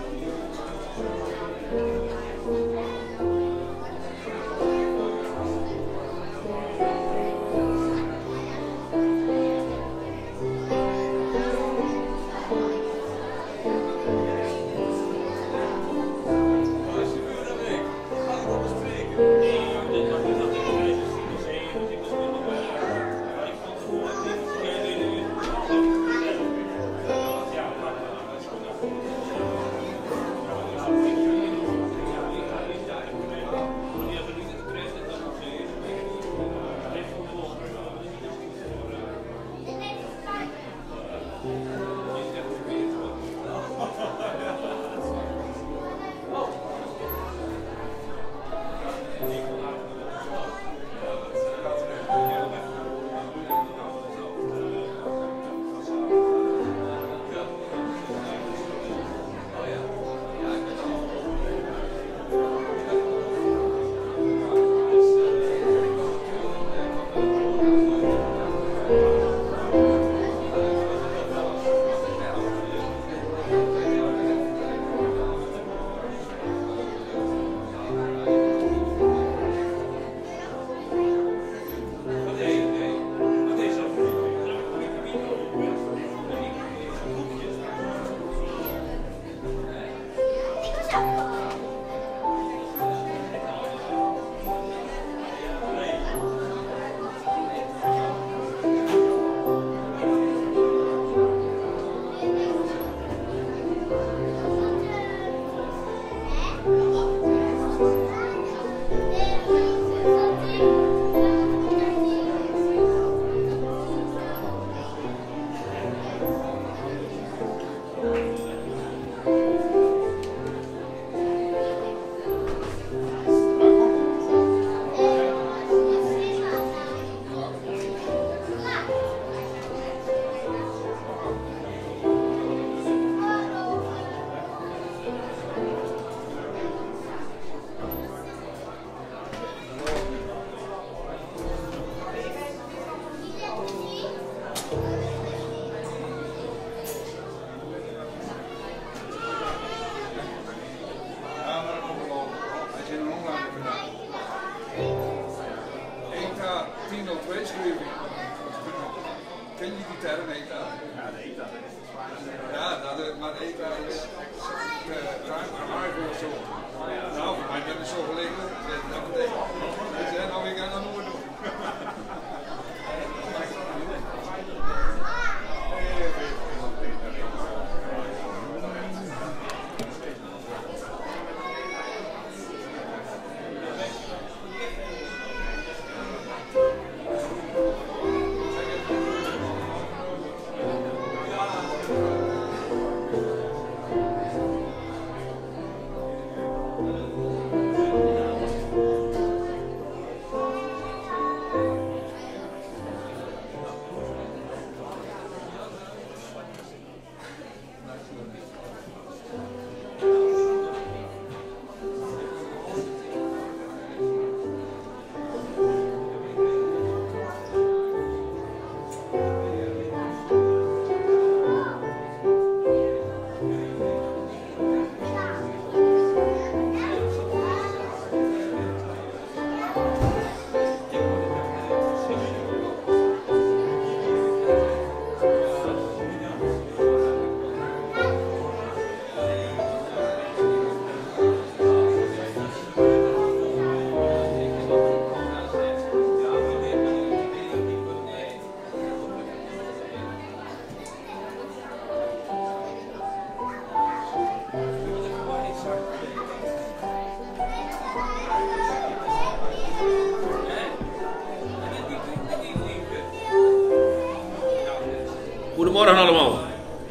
Goedemorgen allemaal.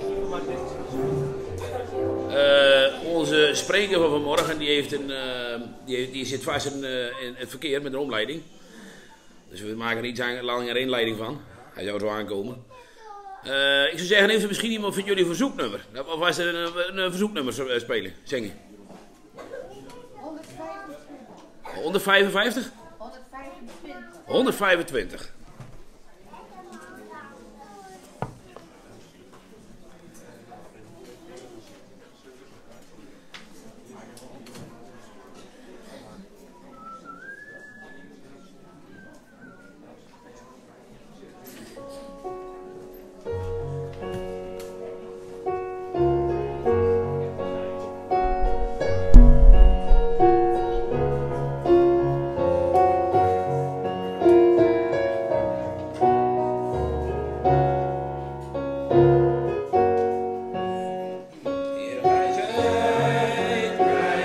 Onze spreker van vanmorgen die zit vast in het verkeer met een omleiding. Dus we maken er iets langer inleiding van. Hij zou zo aankomen. Ik zou zeggen, heeft er misschien iemand van jullie een verzoeknummer? Of was er een verzoeknummer spelen, zingen? 155? 125.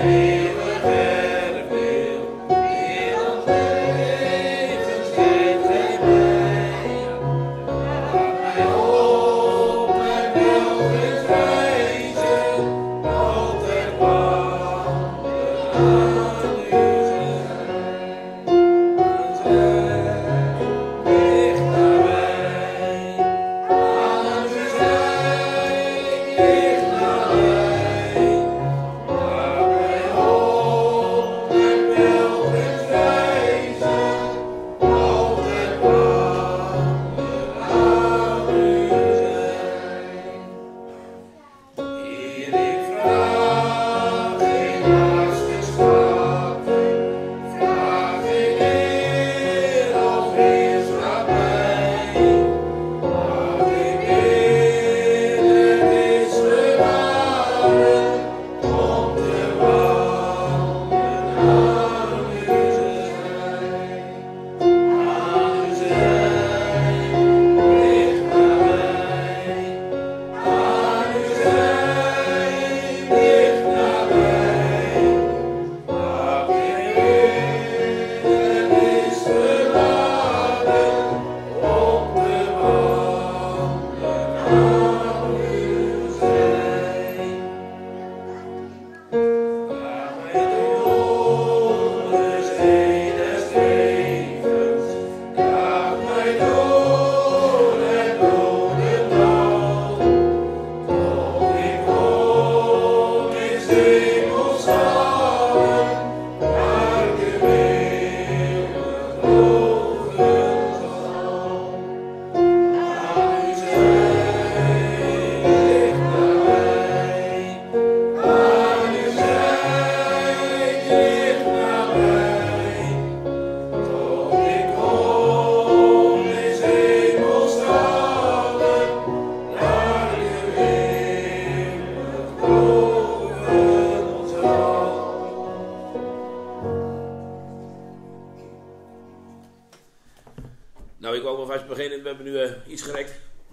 Nou, ik wou wel vast beginnen. We hebben nu iets gerekt.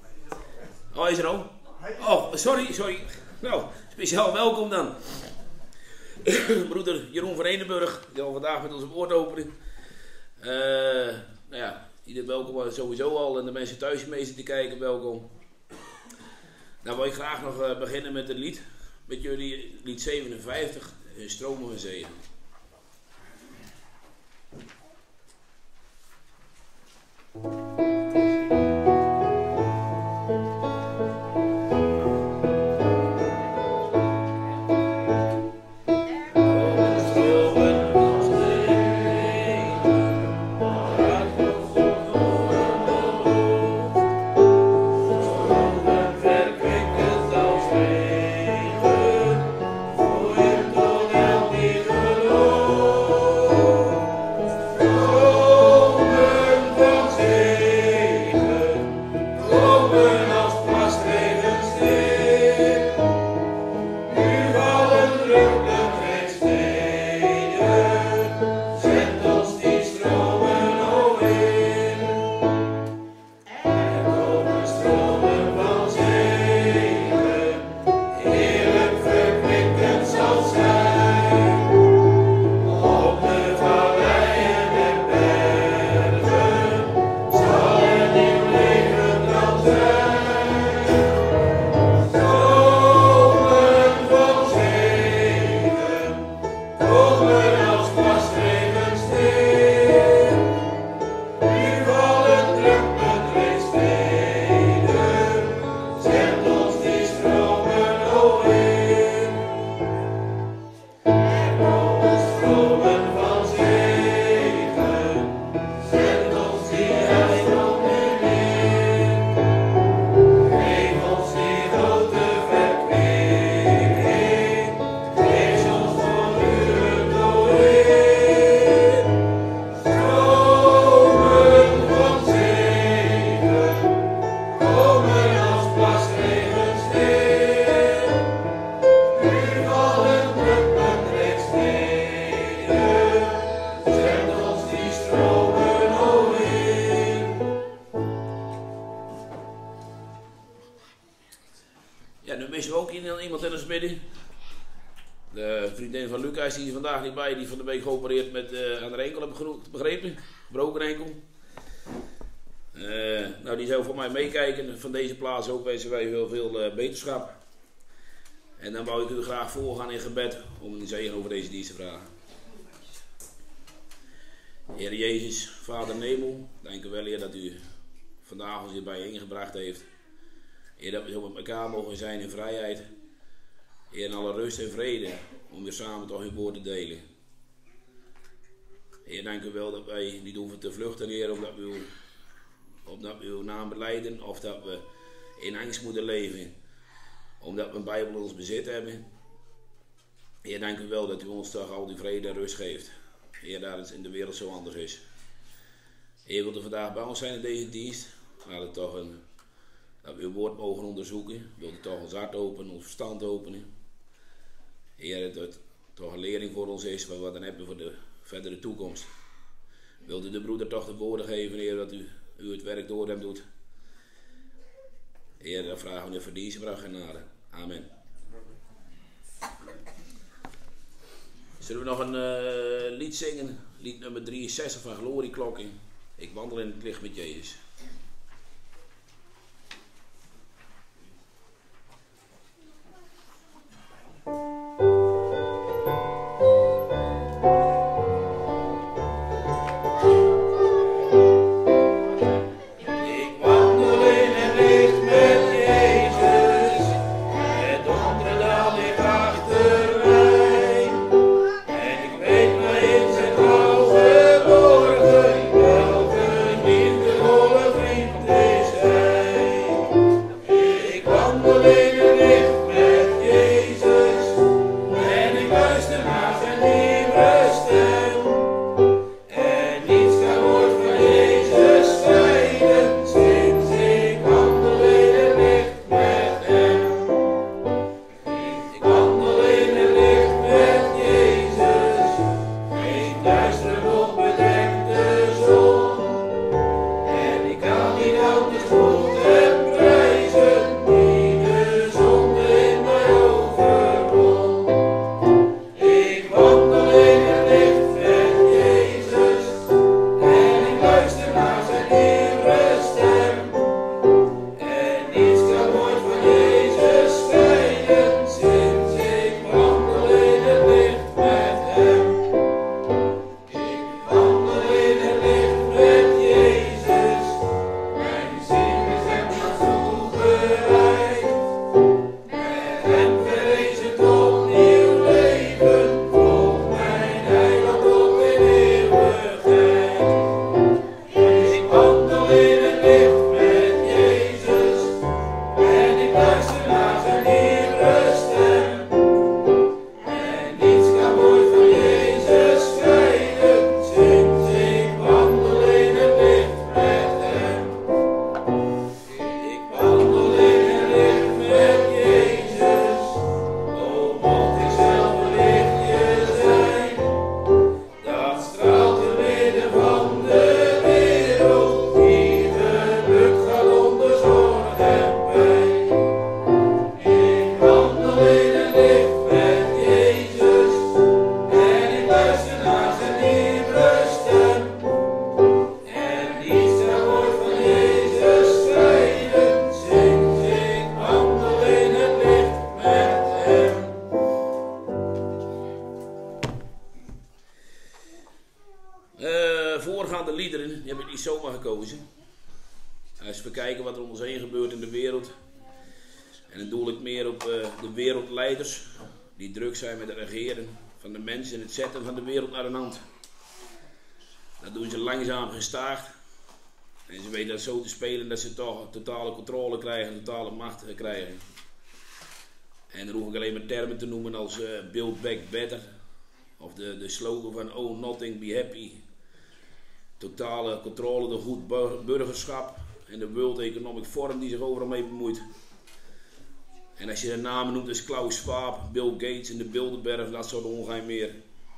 Oh, is er al? Oh, sorry. Nou, speciaal welkom dan. Broeder Jeroen van Eenenburg, die al vandaag met onze woordopening. Nou ja, ieder welkom sowieso al. En de mensen thuis mee zitten kijken, welkom. Nou wil ik graag nog beginnen met een lied. Met jullie, lied 57, Stromen van Zegen. Zegen. De vriendin van Lucas die is vandaag niet bij, die van de week geopereerd met aan de enkel, heb ik begrepen. Gebroken enkel. Nou, die zou voor mij meekijken. Van deze plaats ook wensen wij heel veel beterschap. En dan wou ik u graag voorgaan in gebed om een zegen over deze dienst te vragen. Heer Jezus, Vader Nemel, dank u wel, Heer, dat u vandaag ons hier bijeengebracht heeft. Heer, dat we zo met elkaar mogen zijn in vrijheid. Heer, in alle rust en vrede, om weer samen toch uw woord te delen. Heer, dank u wel dat wij niet hoeven te vluchten, Heer, omdat we uw naam belijden, of dat we in angst moeten leven, omdat we een Bijbel in ons bezit hebben. Heer, dank u wel dat u ons toch al die vrede en rust geeft. Heer, dat het in de wereld zo anders is. Heer, wilt u vandaag bij ons zijn in deze dienst? Laat het toch dat we uw woord mogen onderzoeken. Wilt u toch ons hart openen, ons verstand openen. Heer, dat het toch een lering voor ons is, wat we dan hebben voor de verdere toekomst. Wilt u de broeder toch de woorden geven, Heer, dat u het werk door hem doet. Heer, dan vragen we u voor deze vraag genade. Amen. Zullen we nog een lied zingen? Lied nummer 63 van Glorieklokken. Ik wandel in het licht met Jezus. Voorgaande liederen, die heb ik niet zomaar gekozen. Als we kijken wat er om ons heen gebeurt in de wereld. En dan doel ik meer op de wereldleiders die druk zijn met het regeren van de mensen en het zetten van de wereld naar een hand. Dat doen ze langzaam gestaag. En ze weten dat zo te spelen dat ze toch totale controle krijgen, totale macht krijgen. En dan hoef ik alleen maar termen te noemen als Build Back Better. Of de slogan van Oh Nothing Be Happy. Totale controle, de goed burgerschap en de World Economic Forum die zich overal mee bemoeit. En als je de namen noemt, is Klaus Schwab, Bill Gates en de Bilderberg, dat soort ongein meer.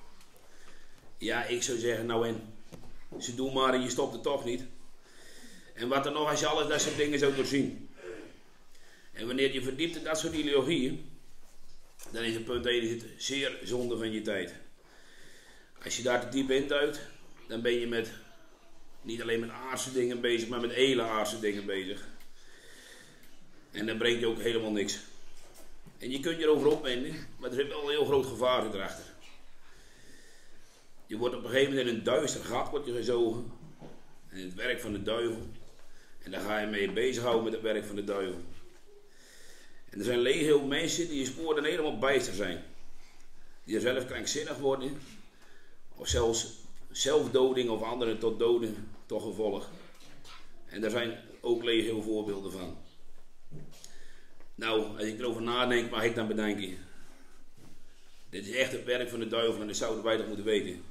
Ja, ik zou zeggen, nou en, ze doen maar en je stopt het toch niet. En wat er nog als je alles dat soort dingen zou doorzien. En wanneer je verdiept in dat soort ideologieën, dan is het punt 1 is het zeer zonde van je tijd. Als je daar te diep in duikt, dan ben je met, niet alleen met aardse dingen bezig, maar met hele aardse dingen bezig. En dan brengt je ook helemaal niks. En je kunt je erover opwinden, maar er zit wel een heel groot gevaar erachter. Je wordt op een gegeven moment in een duister gat gezogen. In het werk van de duivel. En daar ga je mee bezighouden met het werk van de duivel. En er zijn legio mensen die je sporen helemaal bijster zijn. Die er zelf krankzinnig worden. Of zelfs zelfdoding of anderen tot doden tot gevolg. En daar zijn ook legio voorbeelden van. Nou, als ik erover nadenk, mag ik dan bedenken. Dit is echt het werk van de duivel en dat zouden wij toch moeten weten.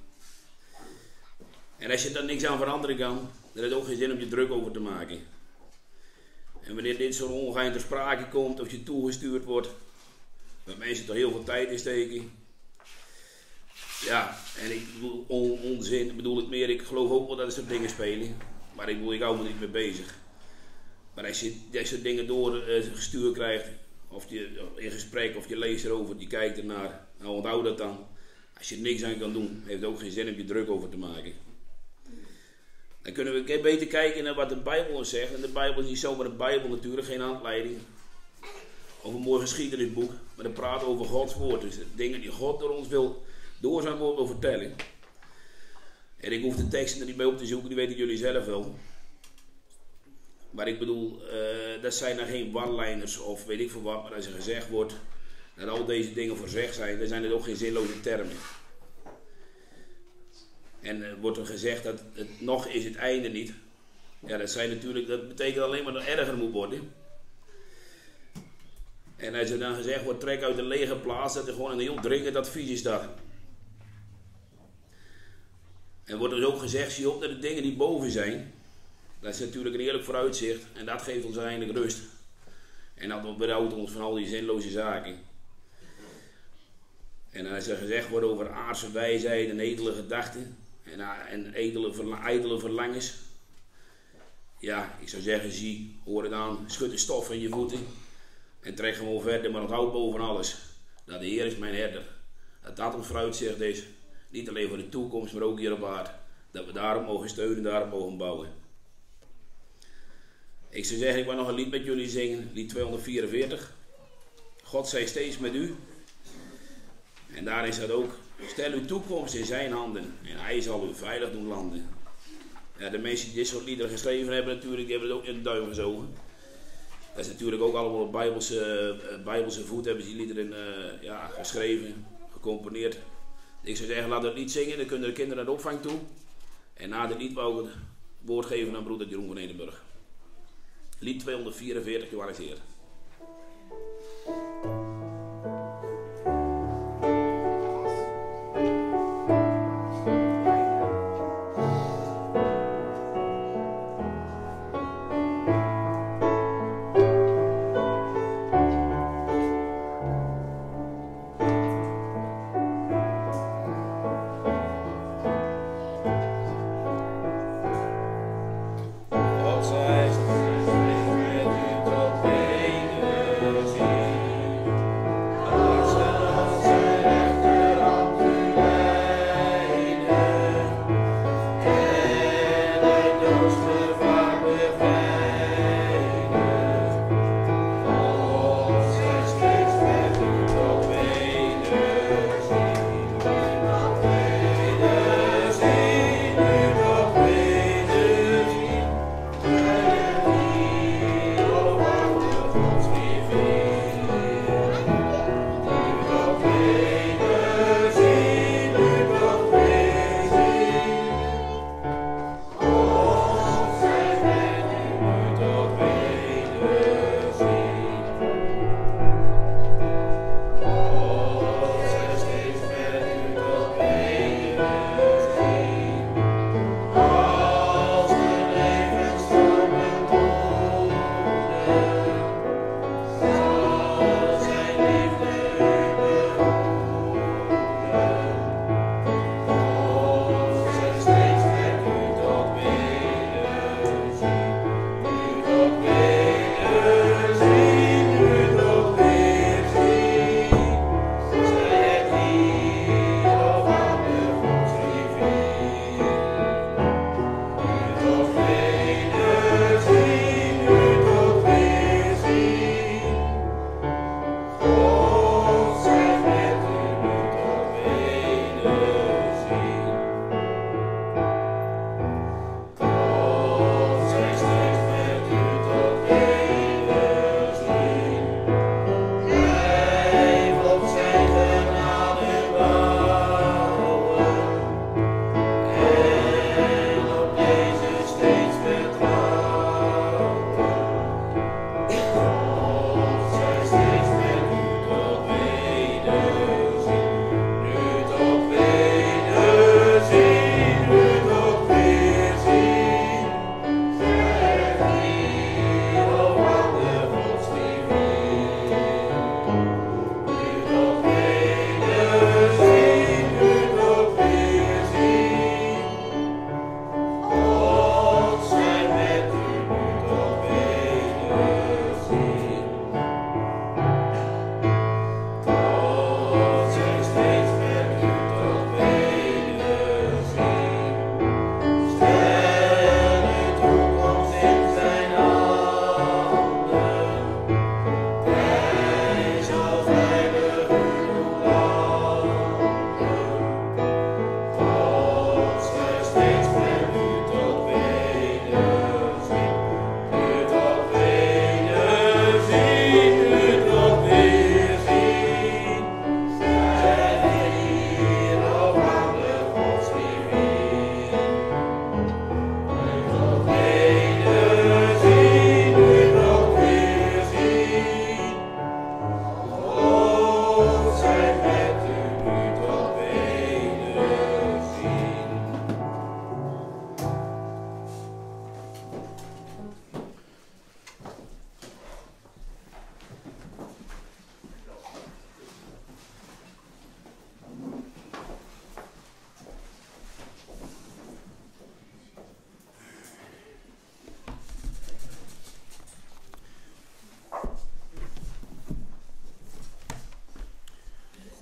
En als je er niks aan veranderen kan, dan heeft het ook geen zin om je druk over te maken. En wanneer dit zo'n ongein ter sprake komt of je toegestuurd wordt, waar mensen toch heel veel tijd in steken. Ja, en ik bedoel, onzin bedoel ik meer, ik geloof ook wel dat er soort dingen spelen. Maar ik bedoel, ik hou me niet mee bezig. Maar als je dit soort dingen doorgestuurd krijgt, of je in gesprek of je leest erover, je kijkt ernaar, nou onthoud dat dan. Als je er niks aan kan doen, heeft het ook geen zin om je druk over te maken. Dan kunnen we beter kijken naar wat de Bijbel ons zegt. En de Bijbel is niet zomaar de Bijbel natuurlijk, geen handleiding. Of een mooi geschiedenisboek, maar dan praten we over Gods woord. Dus dingen die God door ons wil, door zijn woord wil vertellen. En ik hoef de teksten er niet mee op te zoeken, die weten jullie zelf wel. Maar ik bedoel, dat zijn er geen one-liners of weet ik veel wat, maar als er gezegd wordt dat al deze dingen voorzegd zijn, dan zijn het ook geen zinloze termen. En wordt er gezegd dat het nog is het einde niet. Ja, dat betekent alleen maar dat het erger moet worden. En als er dan gezegd wordt, trek uit de lege plaats, dat er gewoon een heel dringend advies is daar. En wordt er ook gezegd, zie op naar de dingen die boven zijn. Dat is natuurlijk een eerlijk vooruitzicht en dat geeft ons eindelijk rust. En dat beroodt ons van al die zinloze zaken. En als er gezegd wordt over aardse wijsheid en edele gedachten en ijdele verlangens. Ja, ik zou zeggen, zie, hoor het aan, schud de stof van je voeten en trek gewoon verder. Maar onthoud boven alles dat de Heer is mijn herder. Dat ons vooruitzicht is, niet alleen voor de toekomst, maar ook hier op aarde. Dat we daarop mogen steunen, daarop mogen bouwen. Ik zou zeggen, ik wil nog een lied met jullie zingen, lied 244. God zij steeds met u. En daarin staat ook, stel uw toekomst in zijn handen en hij zal u veilig doen landen. Ja, de mensen die dit soort liederen geschreven hebben natuurlijk, die hebben het ook in de duim gezogen. Dat is natuurlijk ook allemaal op bijbelse voet, hebben ze die liederen geschreven, gecomponeerd. Ik zou zeggen, laat het lied zingen, dan kunnen de kinderen naar de opvang toe. En na het lied wou ik het woord geven aan broeder Jeroen van Edenburg. Lied 244, Johannes Heer. God zij met u tot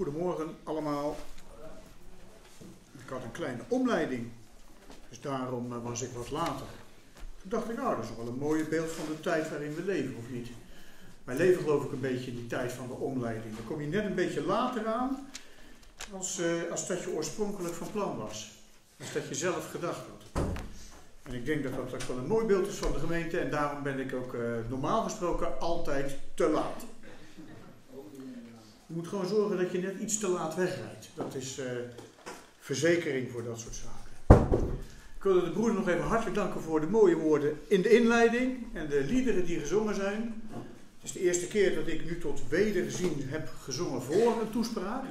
Goedemorgen allemaal. Ik had een kleine omleiding, dus daarom was ik wat later. Toen dacht ik, nou, dat is wel een mooie beeld van de tijd waarin we leven, of niet? Wij leven geloof ik een beetje in die tijd van de omleiding. Dan kom je net een beetje later aan als dat je oorspronkelijk van plan was. Als dat je zelf gedacht had. En ik denk dat dat ook wel een mooi beeld is van de gemeente en daarom ben ik ook normaal gesproken altijd te laat. Je moet gewoon zorgen dat je net iets te laat wegrijdt. Dat is verzekering voor dat soort zaken. Ik wilde de broeder nog even hartelijk danken voor de mooie woorden in de inleiding en de liederen die gezongen zijn. Het is de eerste keer dat ik nu tot wederzien heb gezongen voor een toespraak.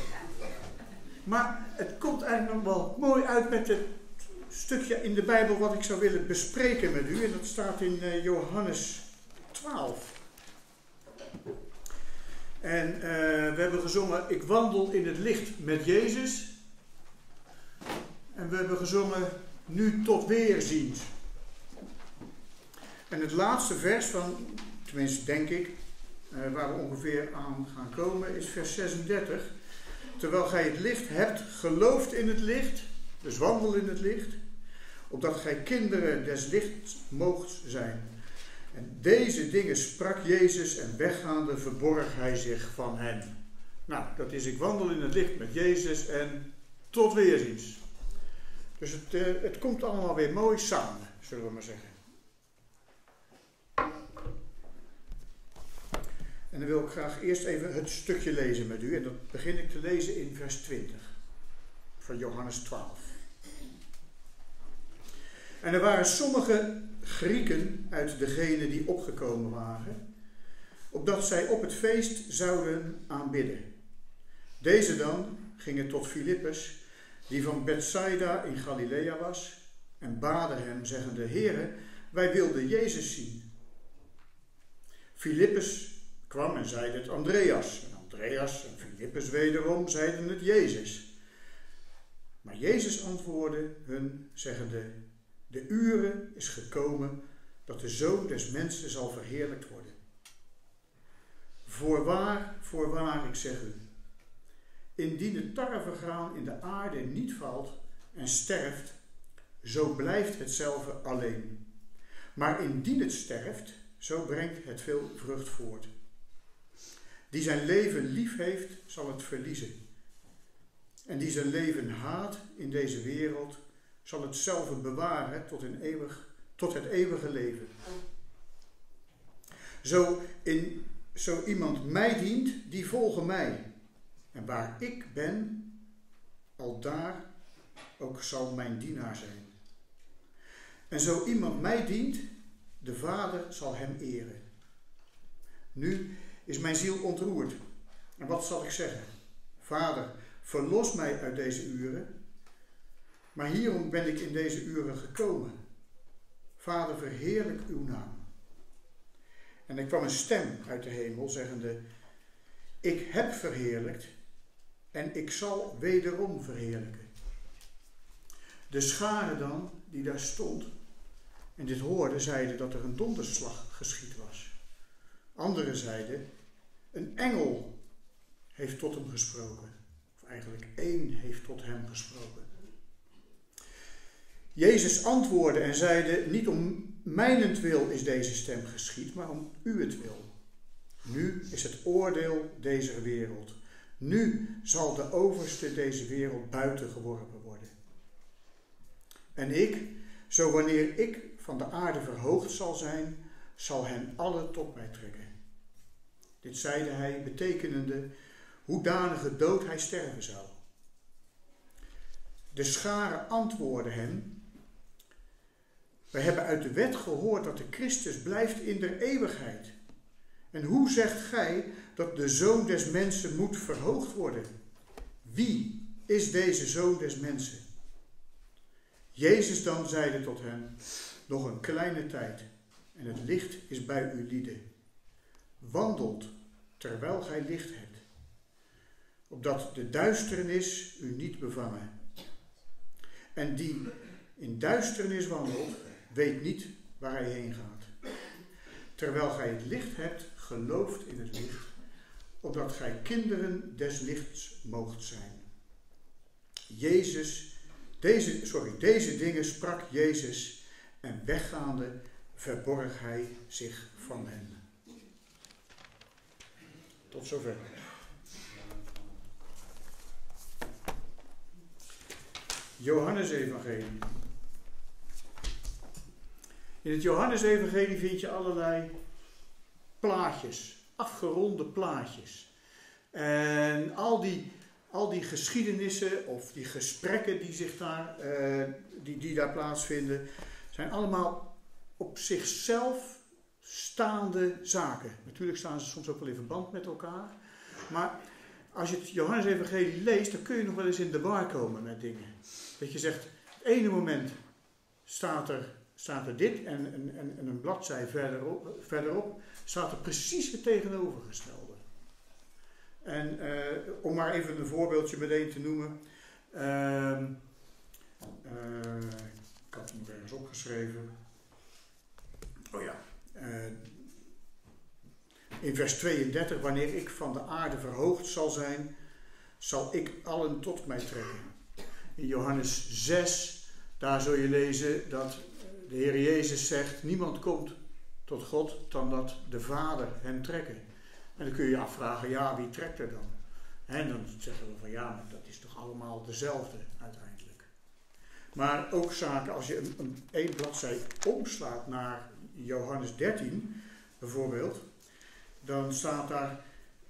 Maar het komt eigenlijk nog wel mooi uit met het stukje in de Bijbel wat ik zou willen bespreken met u. En dat staat in Johannes 12. En we hebben gezongen, ik wandel in het licht met Jezus. En we hebben gezongen, nu tot weerziens. En het laatste vers van, tenminste denk ik, waar we ongeveer aan gaan komen, is vers 36. Terwijl gij het licht hebt, gelooft in het licht, dus wandel in het licht, opdat gij kinderen des lichts moogt zijn. En deze dingen sprak Jezus en weggaande verborg hij zich van hen. Nou, dat is ik wandel in het licht met Jezus en tot weerziens. Dus het komt allemaal weer mooi samen, zullen we maar zeggen. En dan wil ik graag eerst even het stukje lezen met u. En dat begin ik te lezen in vers 20 van Johannes 12. En er waren sommige Grieken uit degenen die opgekomen waren, opdat zij op het feest zouden aanbidden. Deze dan gingen tot Filippus, die van Bethsaida in Galilea was, en baden hem, zeggende, Heere, wij wilden Jezus zien. Filippus kwam en zeide het Andreas. En Andreas en Filippus wederom zeiden het Jezus. Maar Jezus antwoordde hun, zeggende, de uren is gekomen dat de Zoon des Mensen zal verheerlijkt worden. Voorwaar, ik zeg u, indien het tarwegraan in de aarde niet valt en sterft, zo blijft hetzelfde alleen. Maar indien het sterft, zo brengt het veel vrucht voort. Die zijn leven lief heeft, zal het verliezen. En die zijn leven haat in deze wereld, zal hetzelfde bewaren tot het eeuwige leven. Zo iemand mij dient, die volge mij. En waar ik ben, al daar ook zal mijn dienaar zijn. En zo iemand mij dient, de Vader zal hem eren. Nu is mijn ziel ontroerd. En wat zal ik zeggen? Vader, verlos mij uit deze uren. Maar hierom ben ik in deze uren gekomen. Vader, verheerlijk uw naam. En er kwam een stem uit de hemel, zeggende, ik heb verheerlijkt en ik zal wederom verheerlijken. De schare dan, die daar stond, en dit hoorde, zeiden dat er een donderslag geschied was. Anderen zeiden, een engel heeft tot hem gesproken. Of eigenlijk één heeft tot hem gesproken. Jezus antwoordde en zeide, niet om mijnentwil is deze stem geschied, maar om uwentwil. Nu is het oordeel deze wereld. Nu zal de overste deze wereld buiten geworpen worden. En ik, zo wanneer ik van de aarde verhoogd zal zijn, zal hen alle tot mij trekken. Dit zeide hij, betekenende hoedanige dood hij sterven zou. De schare antwoordde hem, wij hebben uit de wet gehoord dat de Christus blijft in der eeuwigheid. En hoe zegt gij dat de Zoon des Mensen moet verhoogd worden? Wie is deze Zoon des Mensen? Jezus dan zeide tot hem, nog een kleine tijd en het licht is bij u lieden. Wandelt terwijl gij licht hebt, opdat de duisternis u niet bevangen. En die in duisternis wandelt, weet niet waar hij heen gaat. Terwijl gij het licht hebt, gelooft in het licht, opdat gij kinderen des lichts moogt zijn. Deze dingen sprak Jezus en weggaande verborg hij zich van hen. Tot zover. Johannesevangelie. In het Johannesevangelie vind je allerlei plaatjes, afgeronde plaatjes. En al die geschiedenissen of die gesprekken die zich die daar plaatsvinden, zijn allemaal op zichzelf staande zaken. Natuurlijk staan ze soms ook wel in verband met elkaar. Maar als je het Johannesevangelie leest, dan kun je nog wel eens in de war komen met dingen. Dat je zegt, het ene moment staat er dit en een bladzij verderop staat er precies het tegenovergestelde. En om maar even een voorbeeldje meteen te noemen. Ik had het nog ergens opgeschreven. Oh ja. In vers 32, wanneer ik van de aarde verhoogd zal zijn, zal ik allen tot mij trekken. In Johannes 6, daar zul je lezen dat de Heer Jezus zegt, niemand komt tot God dan dat de Vader hem trekken. En dan kun je je afvragen, ja, wie trekt er dan? En dan zeggen we van ja, maar dat is toch allemaal dezelfde uiteindelijk. Maar ook zaken, als je één bladzij omslaat naar Johannes 13 bijvoorbeeld, dan staat daar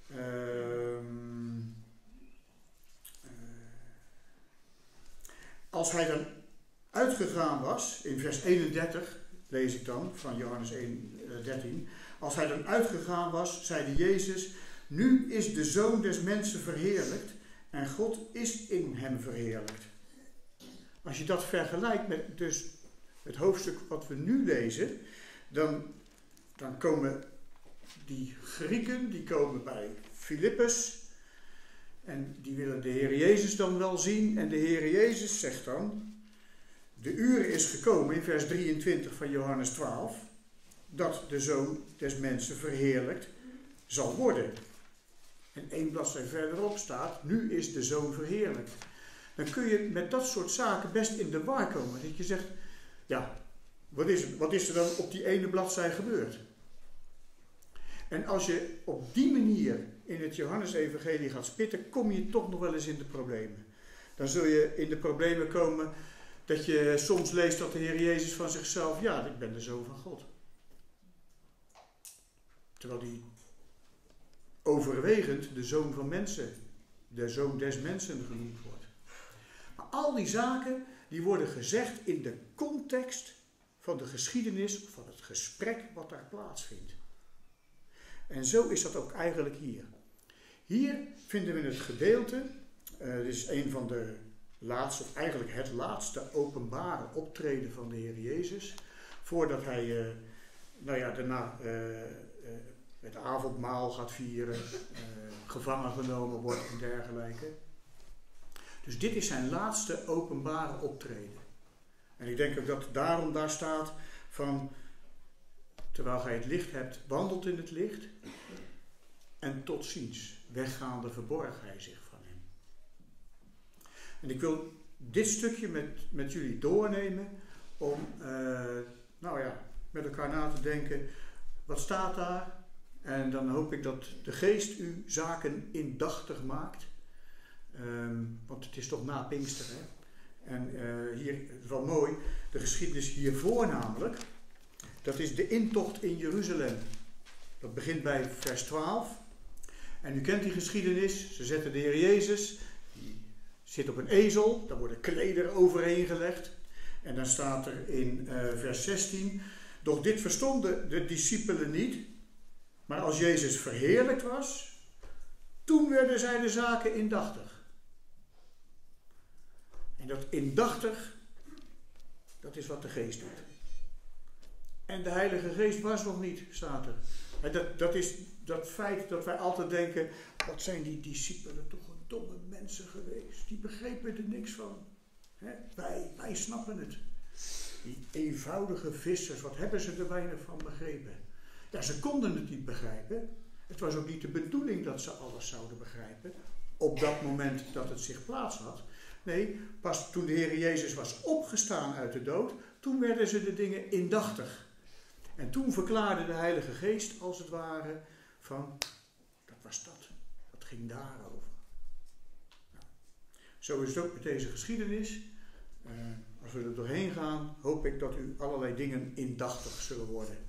als hij dan uitgegaan was, in vers 31 lees ik dan van Johannes 13, als hij dan uitgegaan was, zeide Jezus, nu is de Zoon des Mensen verheerlijkt en God is in hem verheerlijkt. Als je dat vergelijkt met dus het hoofdstuk wat we nu lezen, dan komen die Grieken, die komen bij Filippus en die willen de Heer Jezus dan wel zien. En de Heer Jezus zegt dan, de uur is gekomen in vers 23 van Johannes 12, dat de Zoon des Mensen verheerlijkt zal worden. En één bladzij verderop staat, nu is de Zoon verheerlijkt. Dan kun je met dat soort zaken best in de war komen. Dat je zegt, ja, wat is er dan op die ene bladzij gebeurd? En als je op die manier in het Johannesevangelie gaat spitten, kom je toch nog wel eens in de problemen. Dan zul je in de problemen komen dat je soms leest dat de Heer Jezus van zichzelf, ja, ik ben de Zoon van God. Terwijl hij overwegend de Zoon van mensen, de Zoon des Mensen genoemd wordt. Maar al die zaken, die worden gezegd in de context van de geschiedenis, of van het gesprek wat daar plaatsvindt. En zo is dat ook eigenlijk hier. Hier vinden we het gedeelte, dit is een van de laatste, of eigenlijk het laatste openbare optreden van de Heer Jezus, voordat hij daarna het avondmaal gaat vieren, gevangen genomen wordt en dergelijke. Dus dit is zijn laatste openbare optreden. En ik denk ook dat daarom daar staat van, terwijl gij het licht hebt, wandelt in het licht. En tot ziens, weggaande verborg hij zich van hem. En ik wil dit stukje met jullie doornemen om met elkaar na te denken, wat staat daar? En dan hoop ik dat de geest u zaken indachtig maakt. Want het is toch na Pinksteren. En hier is wel mooi, de geschiedenis hiervoor namelijk, dat is de intocht in Jeruzalem. Dat begint bij vers 12. En u kent die geschiedenis. Ze zetten de Heer Jezus, die zit op een ezel, daar worden klederen overheen gelegd. En dan staat er in vers 16, doch dit verstonden de discipelen niet. Maar als Jezus verheerlijkt was, toen werden zij de zaken indachtig. En dat indachtig, dat is wat de geest doet. En de Heilige Geest was nog niet, staat er. Dat is dat feit dat wij altijd denken, wat zijn die discipelen toch een domme mensen geweest. Die begrepen er niks van. Wij snappen het. Die eenvoudige vissers, wat hebben ze er weinig van begrepen? Ja, ze konden het niet begrijpen. Het was ook niet de bedoeling dat ze alles zouden begrijpen op dat moment dat het zich plaats had. Nee, pas toen de Heer Jezus was opgestaan uit de dood, toen werden ze de dingen indachtig. En toen verklaarde de Heilige Geest als het ware van, dat was dat. Dat ging daarover. Nou, zo is het ook met deze geschiedenis. Als we er doorheen gaan, hoop ik dat u allerlei dingen indachtig zullen worden.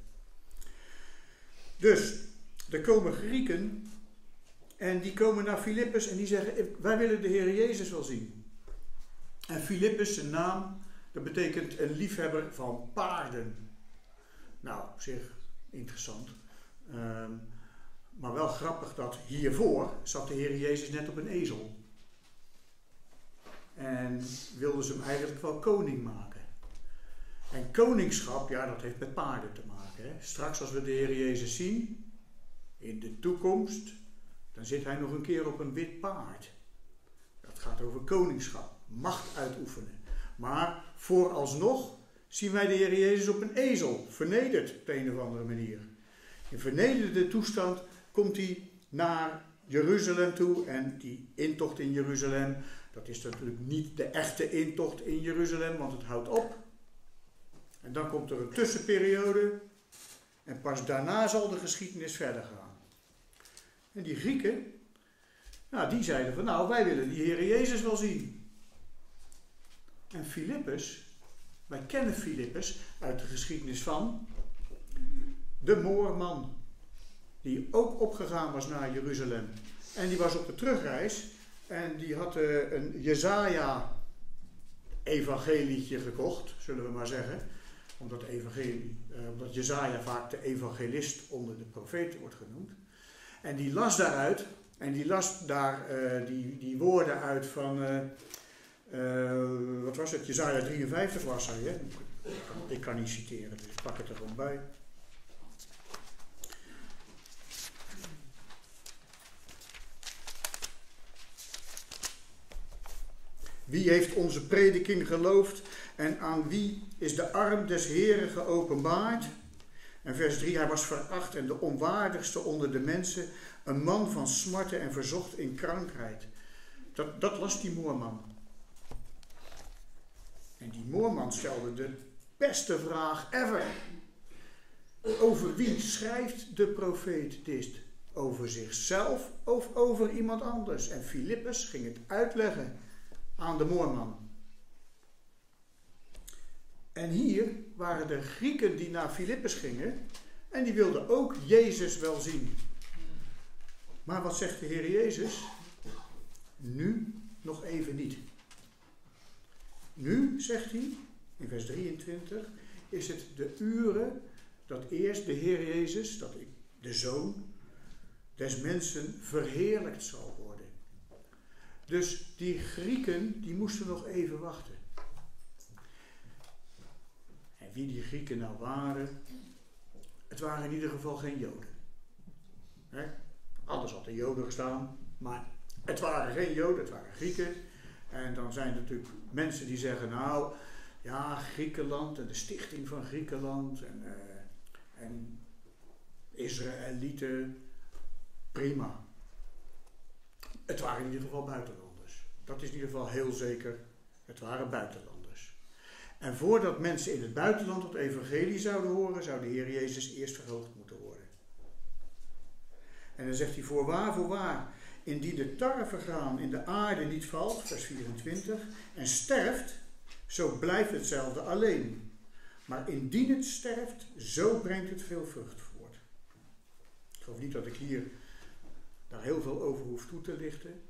Dus, er komen Grieken en die komen naar Filippus en die zeggen, wij willen de Heer Jezus wel zien. En Filippus, zijn naam, dat betekent een liefhebber van paarden. Nou, op zich interessant. Maar wel grappig dat hiervoor zat de Heer Jezus net op een ezel. En wilden ze hem eigenlijk wel koning maken. En koningschap, ja, dat heeft met paarden te maken. Hè. Straks als we de Heer Jezus zien, in de toekomst, dan zit hij nog een keer op een wit paard. Dat gaat over koningschap, macht uitoefenen. Maar vooralsnog zien wij de Heer Jezus op een ezel, vernederd op de een of andere manier. In vernederde toestand komt hij naar Jeruzalem toe en die intocht in Jeruzalem, dat is natuurlijk niet de echte intocht in Jeruzalem, want het houdt op. En dan komt er een tussenperiode en pas daarna zal de geschiedenis verder gaan. En die Grieken, nou, die zeiden van, nou, wij willen die Heer Jezus wel zien. En Filippus, wij kennen Filippus uit de geschiedenis van de moorman, die ook opgegaan was naar Jeruzalem. En die was op de terugreis en die had een Jesaja-evangelietje gekocht, zullen we maar zeggen. Omdat Jesaja vaak de evangelist onder de profeten wordt genoemd. En die las daaruit, en die las daar die woorden uit van, wat was het, Jesaja 53 was hij, hè? Ik kan niet citeren, dus ik pak het er gewoon bij. Wie heeft onze prediking geloofd en aan wie is de arm des Heeren geopenbaard? En vers 3, hij was veracht en de onwaardigste onder de mensen, een man van smarten en verzocht in krankheid. Dat las die moorman. En die moorman stelde de beste vraag ever. Over wie schrijft de profeet dit? Over zichzelf of over iemand anders? En Filippus ging het uitleggen aan de moorman. En hier waren de Grieken die naar Filippus gingen en die wilden ook Jezus wel zien. Maar wat zegt de Heer Jezus? Nu nog even niet. Nu, zegt hij, in vers 23, is het de uren dat eerst de Heer Jezus, dat de Zoon des mensen verheerlijkt zal worden. Dus die Grieken, die moesten nog even wachten. En wie die Grieken nou waren, het waren in ieder geval geen Joden. Anders had er Joden gestaan, maar het waren geen Joden, het waren Grieken. En dan zijn er natuurlijk mensen die zeggen, nou, ja, Griekenland en de stichting van Griekenland en Israëlieten, prima. Het waren in ieder geval buitenlanders. Dat is in ieder geval heel zeker, het waren buitenlanders. En voordat mensen in het buitenland het evangelie zouden horen, zou de Heer Jezus eerst verhoogd moeten worden. En dan zegt hij, voorwaar, indien de tarwegraan in de aarde niet valt, vers 24, en sterft, zo blijft hetzelfde alleen. Maar indien het sterft, zo brengt het veel vrucht voort. Ik geloof niet dat ik hier daar heel veel over hoef toe te lichten.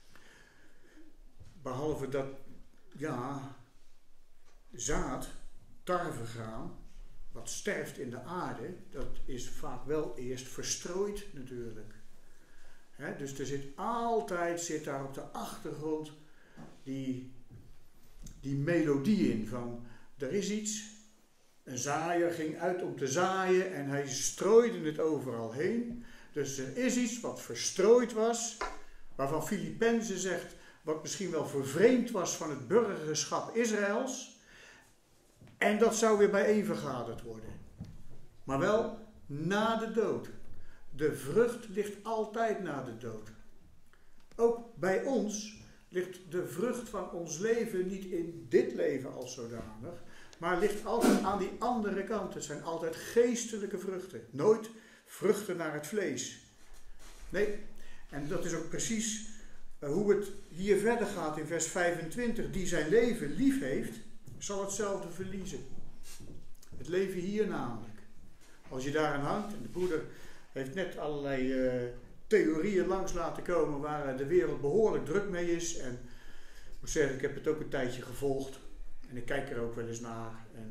Behalve dat, ja, zaad, tarwegraan, wat sterft in de aarde, dat is vaak wel eerst verstrooid natuurlijk. Dus er zit daar op de achtergrond die melodie in van, er is iets, een zaaier ging uit om te zaaien en hij strooide het overal heen. Dus er is iets wat verstrooid was, waarvan Filippenzen zegt, wat misschien wel vervreemd was van het burgerschap Israëls. En dat zou weer bijeenvergaderd worden. Maar wel na de dood. de vrucht ligt altijd na de dood. Ook bij ons ligt de vrucht van ons leven niet in dit leven als zodanig, maar ligt altijd aan die andere kant. Het zijn altijd geestelijke vruchten, nooit vruchten naar het vlees. Nee, en dat is ook precies hoe het hier verder gaat in vers 25. Die zijn leven lief heeft, zal hetzelfde verliezen. Het leven hier namelijk. Als je daaraan hangt, en de broeder heeft net allerlei theorieën langs laten komen waar de wereld behoorlijk druk mee is. En ik moet zeggen, ik heb het ook een tijdje gevolgd. En ik kijk er ook wel eens naar. En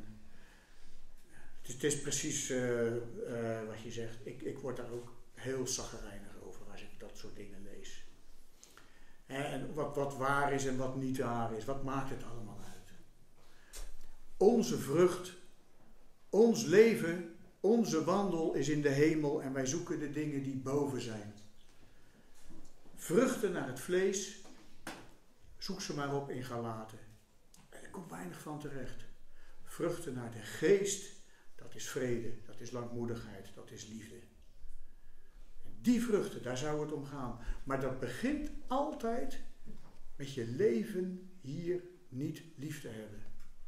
het is precies wat je zegt. Ik word daar ook heel chagrijnig over als ik dat soort dingen lees. En wat waar is en wat niet waar is. Wat maakt het allemaal uit? Onze vrucht, ons leven, onze wandel is in de hemel en wij zoeken de dingen die boven zijn. Vruchten naar het vlees, zoek ze maar op in Galaten. Er komt weinig van terecht. Vruchten naar de geest, dat is vrede, dat is langmoedigheid, dat is liefde. En die vruchten, daar zou het om gaan. Maar dat begint altijd met je leven hier niet lief te hebben.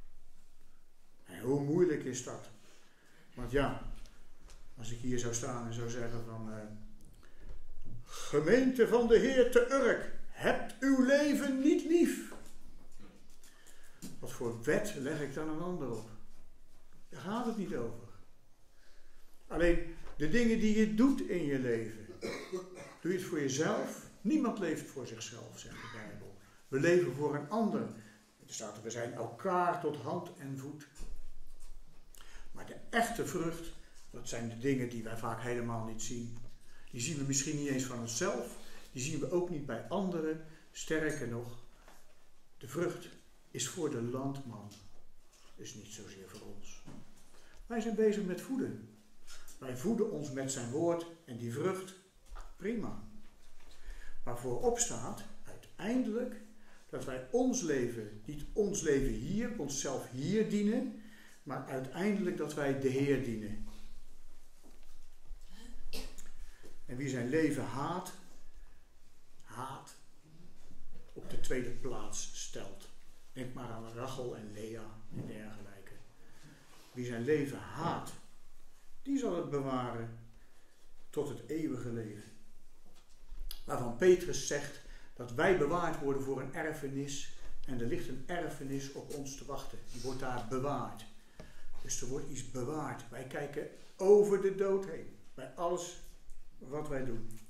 En hoe moeilijk is dat? Want ja, als ik hier zou staan en zou zeggen van... gemeente van de Heer te Urk, hebt uw leven niet lief. Wat voor wet leg ik dan een ander op? Daar gaat het niet over. Alleen de dingen die je doet in je leven. Doe je het voor jezelf? Niemand leeft voor zichzelf, zegt de Bijbel. We leven voor een ander. Er staat er, we zijn elkaar tot hand en voet. Maar de echte vrucht, dat zijn de dingen die wij vaak helemaal niet zien. Die zien we misschien niet eens van onszelf. Die zien we ook niet bij anderen. Sterker nog, de vrucht is voor de landman. Dus niet zozeer voor ons. Wij zijn bezig met voeden. Wij voeden ons met zijn woord en die vrucht, prima. Maar voorop staat uiteindelijk dat wij ons leven, niet ons leven hier, onszelf hier dienen, maar uiteindelijk dat wij de Heer dienen. En wie zijn leven haat op de tweede plaats stelt. Denk maar aan Rachel en Lea en dergelijke. Wie zijn leven haat, die zal het bewaren tot het eeuwige leven. Waarvan Petrus zegt dat wij bewaard worden voor een erfenis. En er ligt een erfenis op ons te wachten. Die wordt daar bewaard. Dus er wordt iets bewaard. Wij kijken over de dood heen. Bij alles wat wij doen.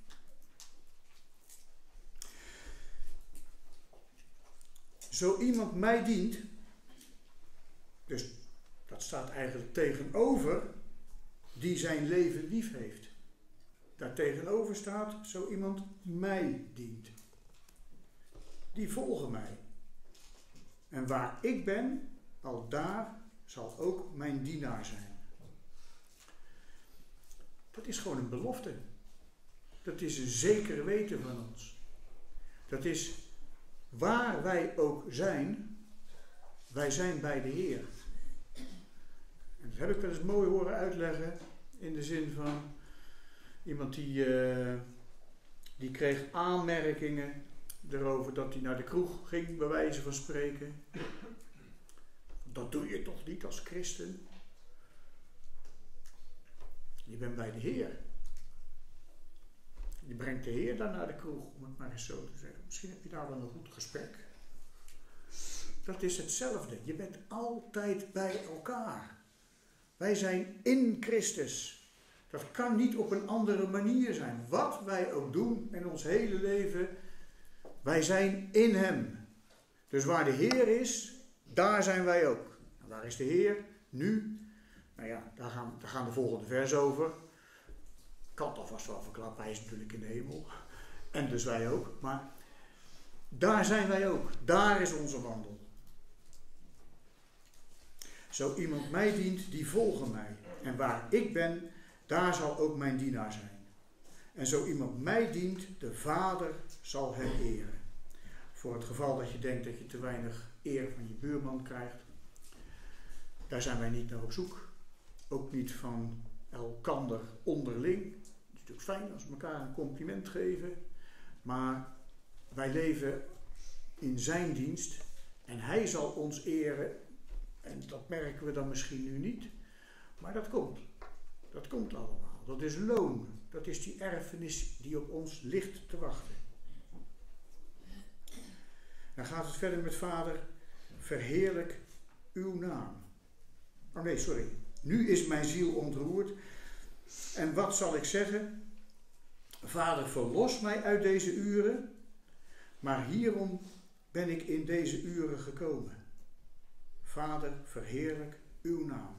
Zo iemand mij dient. Dus dat staat eigenlijk tegenover die zijn leven lief heeft. Daar tegenover staat zo iemand mij dient. Die volgen mij. En waar ik ben, al daar zal ook mijn dienaar zijn. Dat is gewoon een belofte. Dat is een zeker weten van ons. Dat is waar wij ook zijn, wij zijn bij de Heer. En dat heb ik wel eens mooi horen uitleggen in de zin van iemand die kreeg aanmerkingen erover dat hij naar de kroeg ging, bij wijze van spreken. Dat doe je toch niet als christen? Je bent bij de Heer. Je brengt de Heer dan naar de kroeg, om het maar eens zo te zeggen. Misschien heb je daar wel een goed gesprek. Dat is hetzelfde. Je bent altijd bij elkaar. Wij zijn in Christus. Dat kan niet op een andere manier zijn. Wat wij ook doen in ons hele leven, wij zijn in Hem. Dus waar de Heer is, daar zijn wij ook. En waar is de Heer? Nu? Nou ja, daar gaan de volgende vers over. Ik kan het alvast wel verklappen, hij is natuurlijk in de hemel. En dus wij ook. Maar daar zijn wij ook. Daar is onze wandel. Zo iemand mij dient, die volgen mij. En waar ik ben, daar zal ook mijn dienaar zijn. En zo iemand mij dient, de Vader zal hem eren. Voor het geval dat je denkt dat je te weinig eer van je buurman krijgt. Daar zijn wij niet naar op zoek. Ook niet van elkander onderling. natuurlijk fijn als we elkaar een compliment geven. Maar wij leven in zijn dienst. En hij zal ons eren. En dat merken we dan misschien nu niet. Maar dat komt. Dat komt allemaal. Dat is loon. Dat is die erfenis die op ons ligt te wachten. Dan gaat het verder met Vader. Verheerlijk uw naam. Oh nee, sorry. Nu is mijn ziel ontroerd. En wat zal ik zeggen? Vader, verlos mij uit deze uren. Maar hierom ben ik in deze uren gekomen. Vader, verheerlijk uw naam.